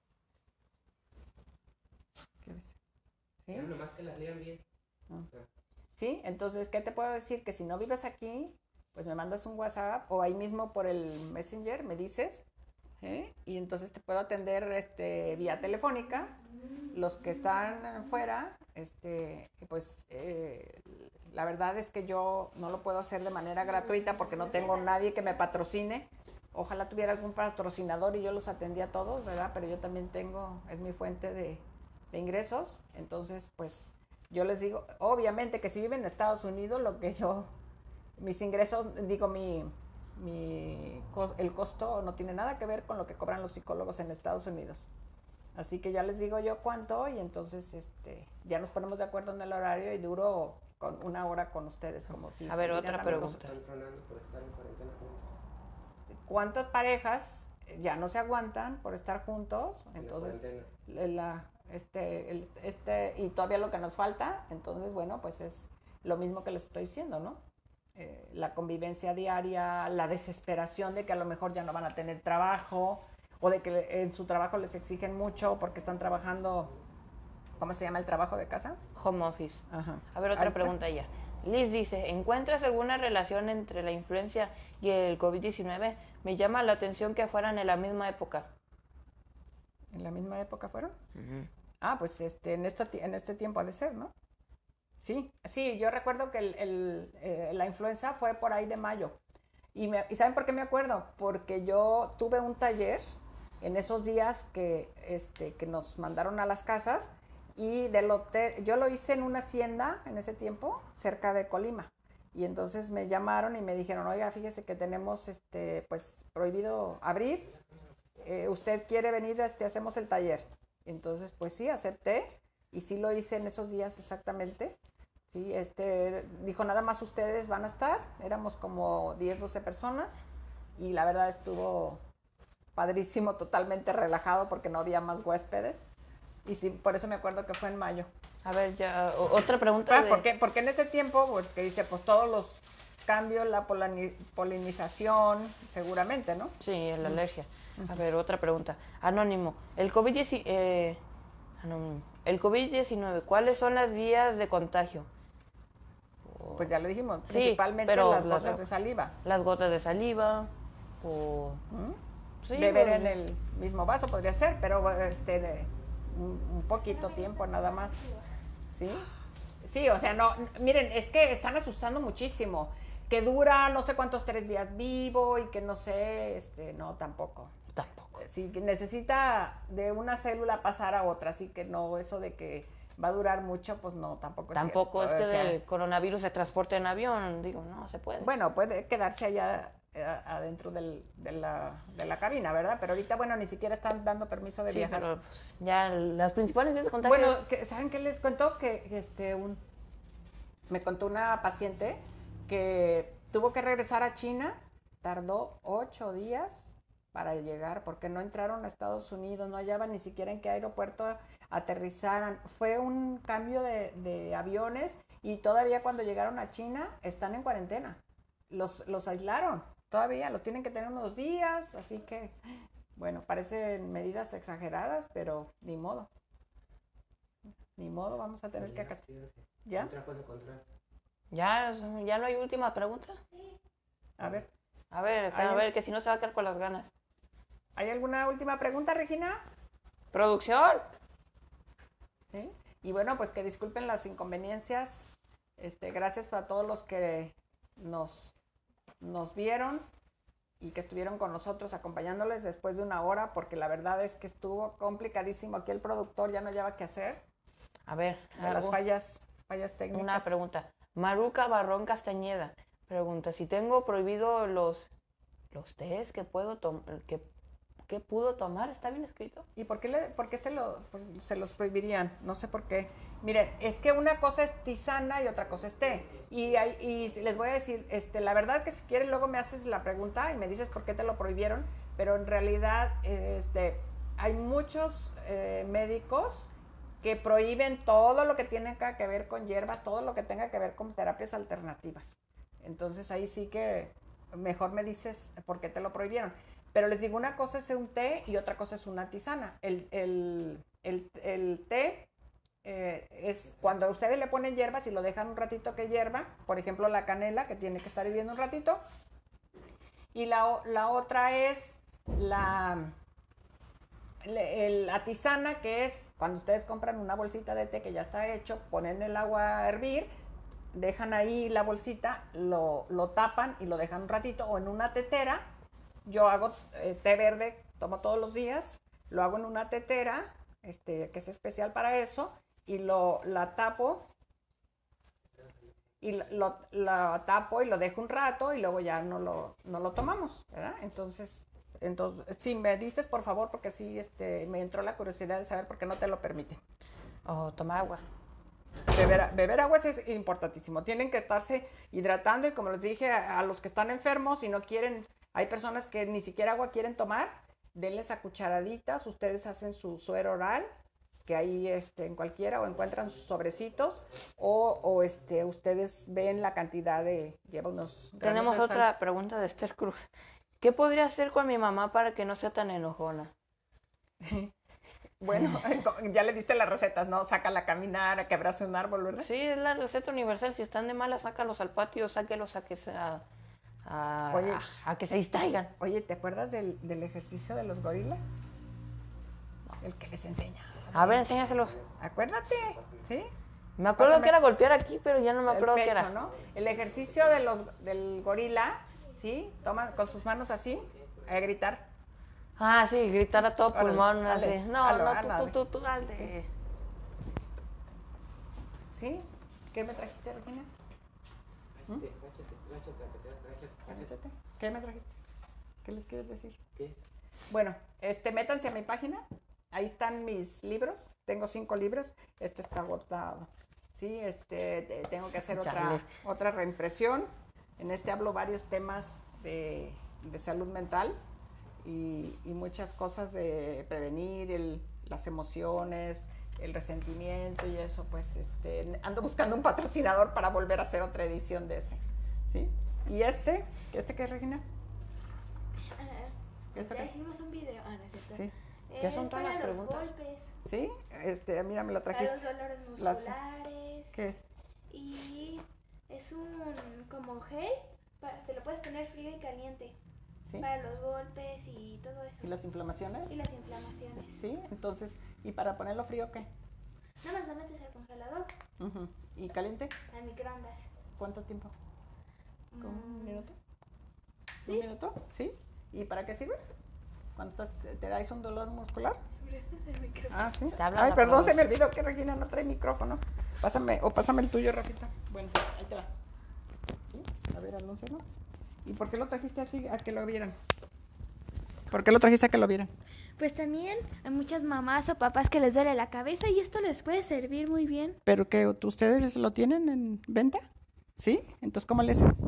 ¿qué dice? ¿Sí? Pero nomás que las lean bien. Sí, entonces, ¿qué te puedo decir? Que si no vives aquí, pues me mandas un WhatsApp o ahí mismo por el Messenger me dices, y entonces te puedo atender vía telefónica. Los que están fuera, pues la verdad es que yo no lo puedo hacer de manera gratuita porque no tengo nadie que me patrocine. Ojalá tuviera algún patrocinador y yo los atendía a todos, ¿verdad? Pero yo también es mi fuente de ingresos. Entonces, pues yo les digo, obviamente que si viven en Estados Unidos, mis ingresos, el costo no tiene nada que ver con lo que cobran los psicólogos en Estados Unidos. Así que ya les digo yo cuánto y entonces ya nos ponemos de acuerdo en el horario y duro con una hora con ustedes como si... A ver, otra pregunta. Están tronando por estar en cuarentena juntos. ¿Cuántas parejas ya no se aguantan por estar juntos? Entonces, y todavía lo que nos falta, entonces, bueno, pues es lo mismo que les estoy diciendo, ¿no? La convivencia diaria, la desesperación de que a lo mejor ya no van a tener trabajo, o de que en su trabajo les exigen mucho porque están trabajando, ¿cómo se llama el trabajo de casa? Home office. Ajá. A ver, otra pregunta ya. Liz dice, ¿encuentras alguna relación entre la influencia y el COVID-19? Me llama la atención que fueran en la misma época. ¿En la misma época fueron? Uh-huh. Ah, pues en este tiempo ha de ser, ¿no? Sí, sí, yo recuerdo que la influenza fue por ahí de mayo. ¿Y saben por qué me acuerdo? Porque yo tuve un taller en esos días que nos mandaron a las casas y del hotel, yo lo hice en una hacienda en ese tiempo, cerca de Colima. Y entonces me llamaron y me dijeron, oiga, fíjese que tenemos pues prohibido abrir. ¿Usted quiere venir? Hacemos el taller. Entonces, pues sí, acepté y sí lo hice en esos días exactamente. Sí, dijo, nada más ustedes van a estar. Éramos como 10, 12 personas y la verdad estuvo padrísimo, totalmente relajado porque no había más huéspedes. Y sí, por eso me acuerdo que fue en mayo. A ver, ya, otra pregunta. Porque en ese tiempo, pues que dice, pues todos los cambios, la polinización, seguramente, ¿no? Sí, la alergia. A ver, otra pregunta. Anónimo, el COVID-19, ¿cuáles son las vías de contagio? Pues ya lo dijimos, Sí, principalmente pero las gotas de saliva. Las gotas de saliva, o... Sí, beber en el mismo vaso podría ser, pero un poquito tiempo nada más. ¿Sí? Sí, o sea, no, miren, es que están asustando muchísimo. Que dura no sé cuántos 3 días vivo y que no sé, no, tampoco. Tampoco. Sí, que necesita de una célula pasar a otra, así que no, eso de que va a durar mucho, pues no, tampoco es Tampoco cierto. O sea, del coronavirus se transporta en avión, digo, no se puede. bueno, puede quedarse allá adentro de la cabina, ¿verdad? Pero ahorita, bueno, ni siquiera están dando permiso de Sí, viajar. pero pues, ya las principales vías de contagio... Bueno, ¿saben qué les cuento? Que me contó una paciente que tuvo que regresar a China, tardó 8 días para llegar porque no entraron a Estados Unidos, no hallaban ni siquiera en qué aeropuerto aterrizaran. Fue un cambio de aviones y todavía cuando llegaron a China están en cuarentena. Los aislaron, todavía los tienen que tener unos días, así que, bueno, parecen medidas exageradas, pero ni modo. Ni modo, vamos a tener que acatar. ¿Ya? Otra cosa contra. ¿Ya no hay última pregunta? A ver. A ver, que si no se va a quedar con las ganas. ¿Hay alguna última pregunta, Regina? ¿Producción? ¿Sí? Y bueno, pues que disculpen las inconveniencias. Gracias a todos los que nos vieron y que estuvieron con nosotros acompañándoles después de 1 hora, porque la verdad es que estuvo complicadísimo. Aquí el productor ya no hallaba qué hacer. A ver, De las fallas técnicas. una pregunta. Maruca Barrón Castañeda pregunta, si tengo prohibido los tés que puedo que pudo tomar, ¿está bien escrito? ¿Y por qué se los prohibirían? No sé por qué. Miren, es que una cosa es tisana y otra cosa es té. Y les voy a decir, la verdad que si quieres luego me haces la pregunta y me dices por qué te lo prohibieron, pero en realidad hay muchos médicos que prohíben todo lo que tiene que ver con hierbas, todo lo que tenga que ver con terapias alternativas. Entonces ahí sí que mejor me dices por qué te lo prohibieron. Pero les digo, una cosa es un té y otra cosa es una tisana. El té es cuando ustedes le ponen hierbas y lo dejan un ratito que hierva, por ejemplo la canela, que tiene que estar hirviendo un ratito. Y la otra es la tisana, que es cuando ustedes compran una bolsita de té que ya está hecho, ponen el agua a hervir, dejan ahí la bolsita, lo tapan y lo dejan un ratito, o en una tetera. Yo hago té verde, tomo todos los días, lo hago en una tetera, que es especial para eso, y la tapo, y la tapo y lo dejo un rato y luego ya no lo tomamos, ¿verdad? Entonces, si me dices, por favor, porque sí me entró la curiosidad de saber por qué no te lo permiten. O toma agua. Beber agua es importantísimo. Tienen que estarse hidratando y como les dije, a los que están enfermos y no quieren, hay personas que ni siquiera agua quieren tomar, denles a cucharaditas, ustedes hacen su suero oral, que ahí en cualquiera, o encuentran sus sobrecitos, o ustedes ven la cantidad lleva unos granos Tenemos de otra sal. pregunta de Esther Cruz. ¿Qué podría hacer con mi mamá para que no sea tan enojona? Bueno, ya le diste las recetas, ¿no? Sácala a caminar, a que abrace un árbol, ¿verdad? Sí, es la receta universal. Si están de malas, sácalos al patio, sáquelos a que se distraigan. Oye, ¿te acuerdas del ejercicio de los gorilas? El que les enseña. A ver, enséñaselos. Acuérdate, ¿sí? Me acuerdo Pásame que era golpear aquí, pero ya no me acuerdo el qué pecho, era. ¿no? El ejercicio del gorila, ¿sí? Toma con sus manos así, a gritar. Ah, sí, gritar a todo Órale, pulmón, dale, así. No, hazlo, no, hazlo, tú, dale. ¿Sí? ¿Qué me trajiste, Regina? Agáchate. ¿Qué me trajiste? ¿Qué les quieres decir? ¿Qué es? Bueno, métanse a mi página. Ahí están mis libros. Tengo 5 libros. Este está agotado. Sí, tengo que hacer Chale. otra reimpresión. En hablo varios temas de salud mental y muchas cosas de prevenir las emociones, el resentimiento y eso, pues ando buscando un patrocinador para volver a hacer otra edición de ese. ¿Sí? ¿Y qué es, Regina? ¿Esto Ya qué? hicimos un video. No es cierto. Sí. Ya son todas para las los preguntas. golpes, ¿Sí? Mira, me lo para trajiste. los dolores Las- musculares. ¿Qué es? Y es un como gel. Te lo puedes poner frío y caliente. ¿Sí? Para los golpes y todo eso. ¿Y las inflamaciones? Y las inflamaciones. Sí, entonces, ¿y para ponerlo frío qué? Nada más lo metes al congelador, Ujú. ¿Y caliente? al microondas. ¿Cuánto tiempo? ¿Como un Mm, minuto? Sí. ¿Un minuto? ¿Sí? ¿Y para qué sirve? Cuando te dais un dolor muscular. prestas el micrófono. Ah, sí. Te habla Ay, la perdón, se me producción. olvidó que Regina no trae micrófono. Pásame el tuyo, Rafita. Bueno, ahí te va. ¿Sí? A ver, anúncialo. ¿Y por qué lo trajiste así a que lo vieran? ¿Por qué lo trajiste a que lo vieran? Pues también hay muchas mamás o papás que les duele la cabeza y esto les puede servir muy bien. ¿Pero que ustedes lo tienen en venta? ¿Sí? Entonces, ¿cómo le hacen?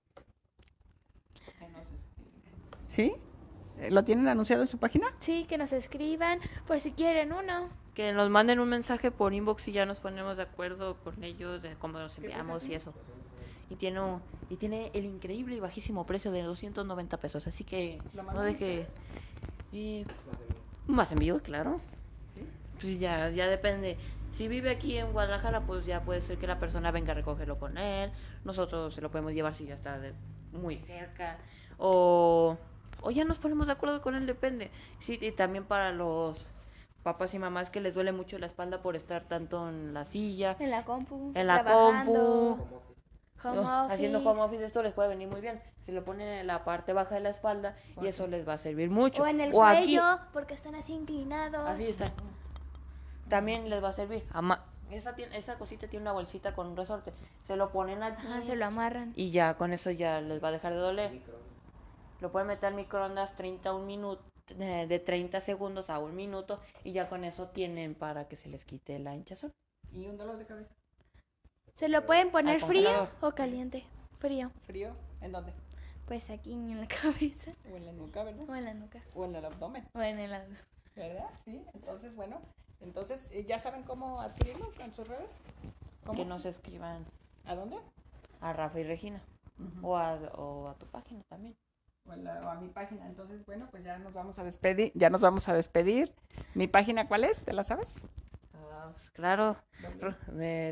¿Sí? ¿Lo tienen anunciado en su página? Sí, que nos escriban por si quieren uno. Que nos manden un mensaje por inbox y ya nos ponemos de acuerdo con ellos de cómo los enviamos y eso. Y tiene el increíble y bajísimo precio de 290 pesos, así que ¿Lo no mandan deje... Y más envío, claro. Sí. Pues ya depende. Si vive aquí en Guadalajara, pues ya puede ser que la persona venga a recogerlo con él. Nosotros se lo podemos llevar si ya está muy cerca. O ya nos ponemos de acuerdo con él, depende. Sí, y también para los papás y mamás que les duele mucho la espalda por estar tanto en la silla, En la compu. en la trabajando, compu, home office. haciendo home office, esto les puede venir muy bien. Se lo ponen en la parte baja de la espalda y eso les va a servir mucho. O en el aquí, cuello, porque están así inclinados. así está. También les va a servir. Esa cosita tiene una bolsita con un resorte. Se lo ponen aquí Ajá, se lo amarran. y ya con eso ya les va a dejar de doler. Lo pueden meter al microondas de 30 segundos a 1 minuto y ya con eso tienen para que se les quite la hinchazón. ¿Y un dolor de cabeza? Se lo pueden poner Al frío congelador. o caliente. Frío. ¿Frío? ¿En dónde? Pues aquí en la cabeza. O en la nuca, ¿verdad? O en la nuca. O en el abdomen, O en el lado. ¿verdad? Sí, entonces, bueno, ¿ya saben cómo adquirirlo en sus redes? ¿Cómo? Que nos escriban ¿A dónde? a Rafa y Regina Ujú. o a tu página también. O a mi página. Entonces, bueno, pues ya nos vamos a despedir. ¿Mi página cuál es? ¿Te la sabes? Pues, claro, de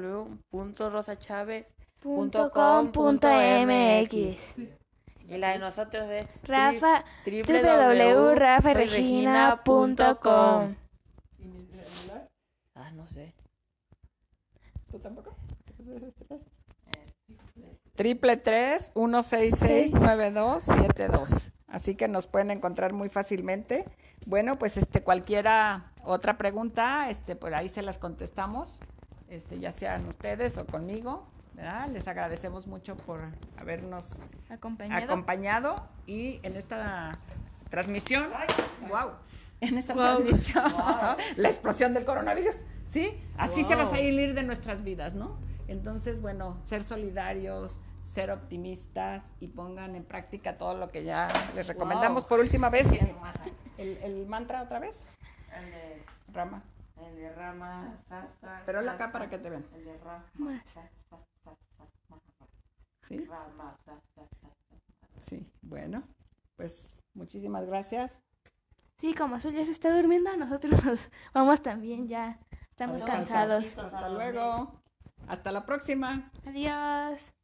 .com.mx. y la de nosotros de Rafa, www.rafaregina.com. ¿Y mi celular? No sé. ¿Tú tampoco? Triple 3-166-9272. Así que nos pueden encontrar muy fácilmente. Bueno, pues cualquiera otra pregunta, por ahí se las contestamos, ya sean ustedes o conmigo, ¿verdad? Les agradecemos mucho por habernos acompañado y en esta transmisión, transmisión, la explosión del coronavirus, ¿sí? Así se va a salir de nuestras vidas, ¿no? Entonces, bueno, ser solidarios, ser optimistas y pongan en práctica todo lo que ya les recomendamos por última vez. ¿El mantra otra vez? El de Rama. Rama, Pero la acá para que te vean. El de Rama, ¿Sí? Rama, Sí, bueno, pues muchísimas gracias. Sí, como Azul ya se está durmiendo, nosotros nos vamos también, ya estamos Vamos cansados. Hasta luego. Hasta la próxima. Adiós.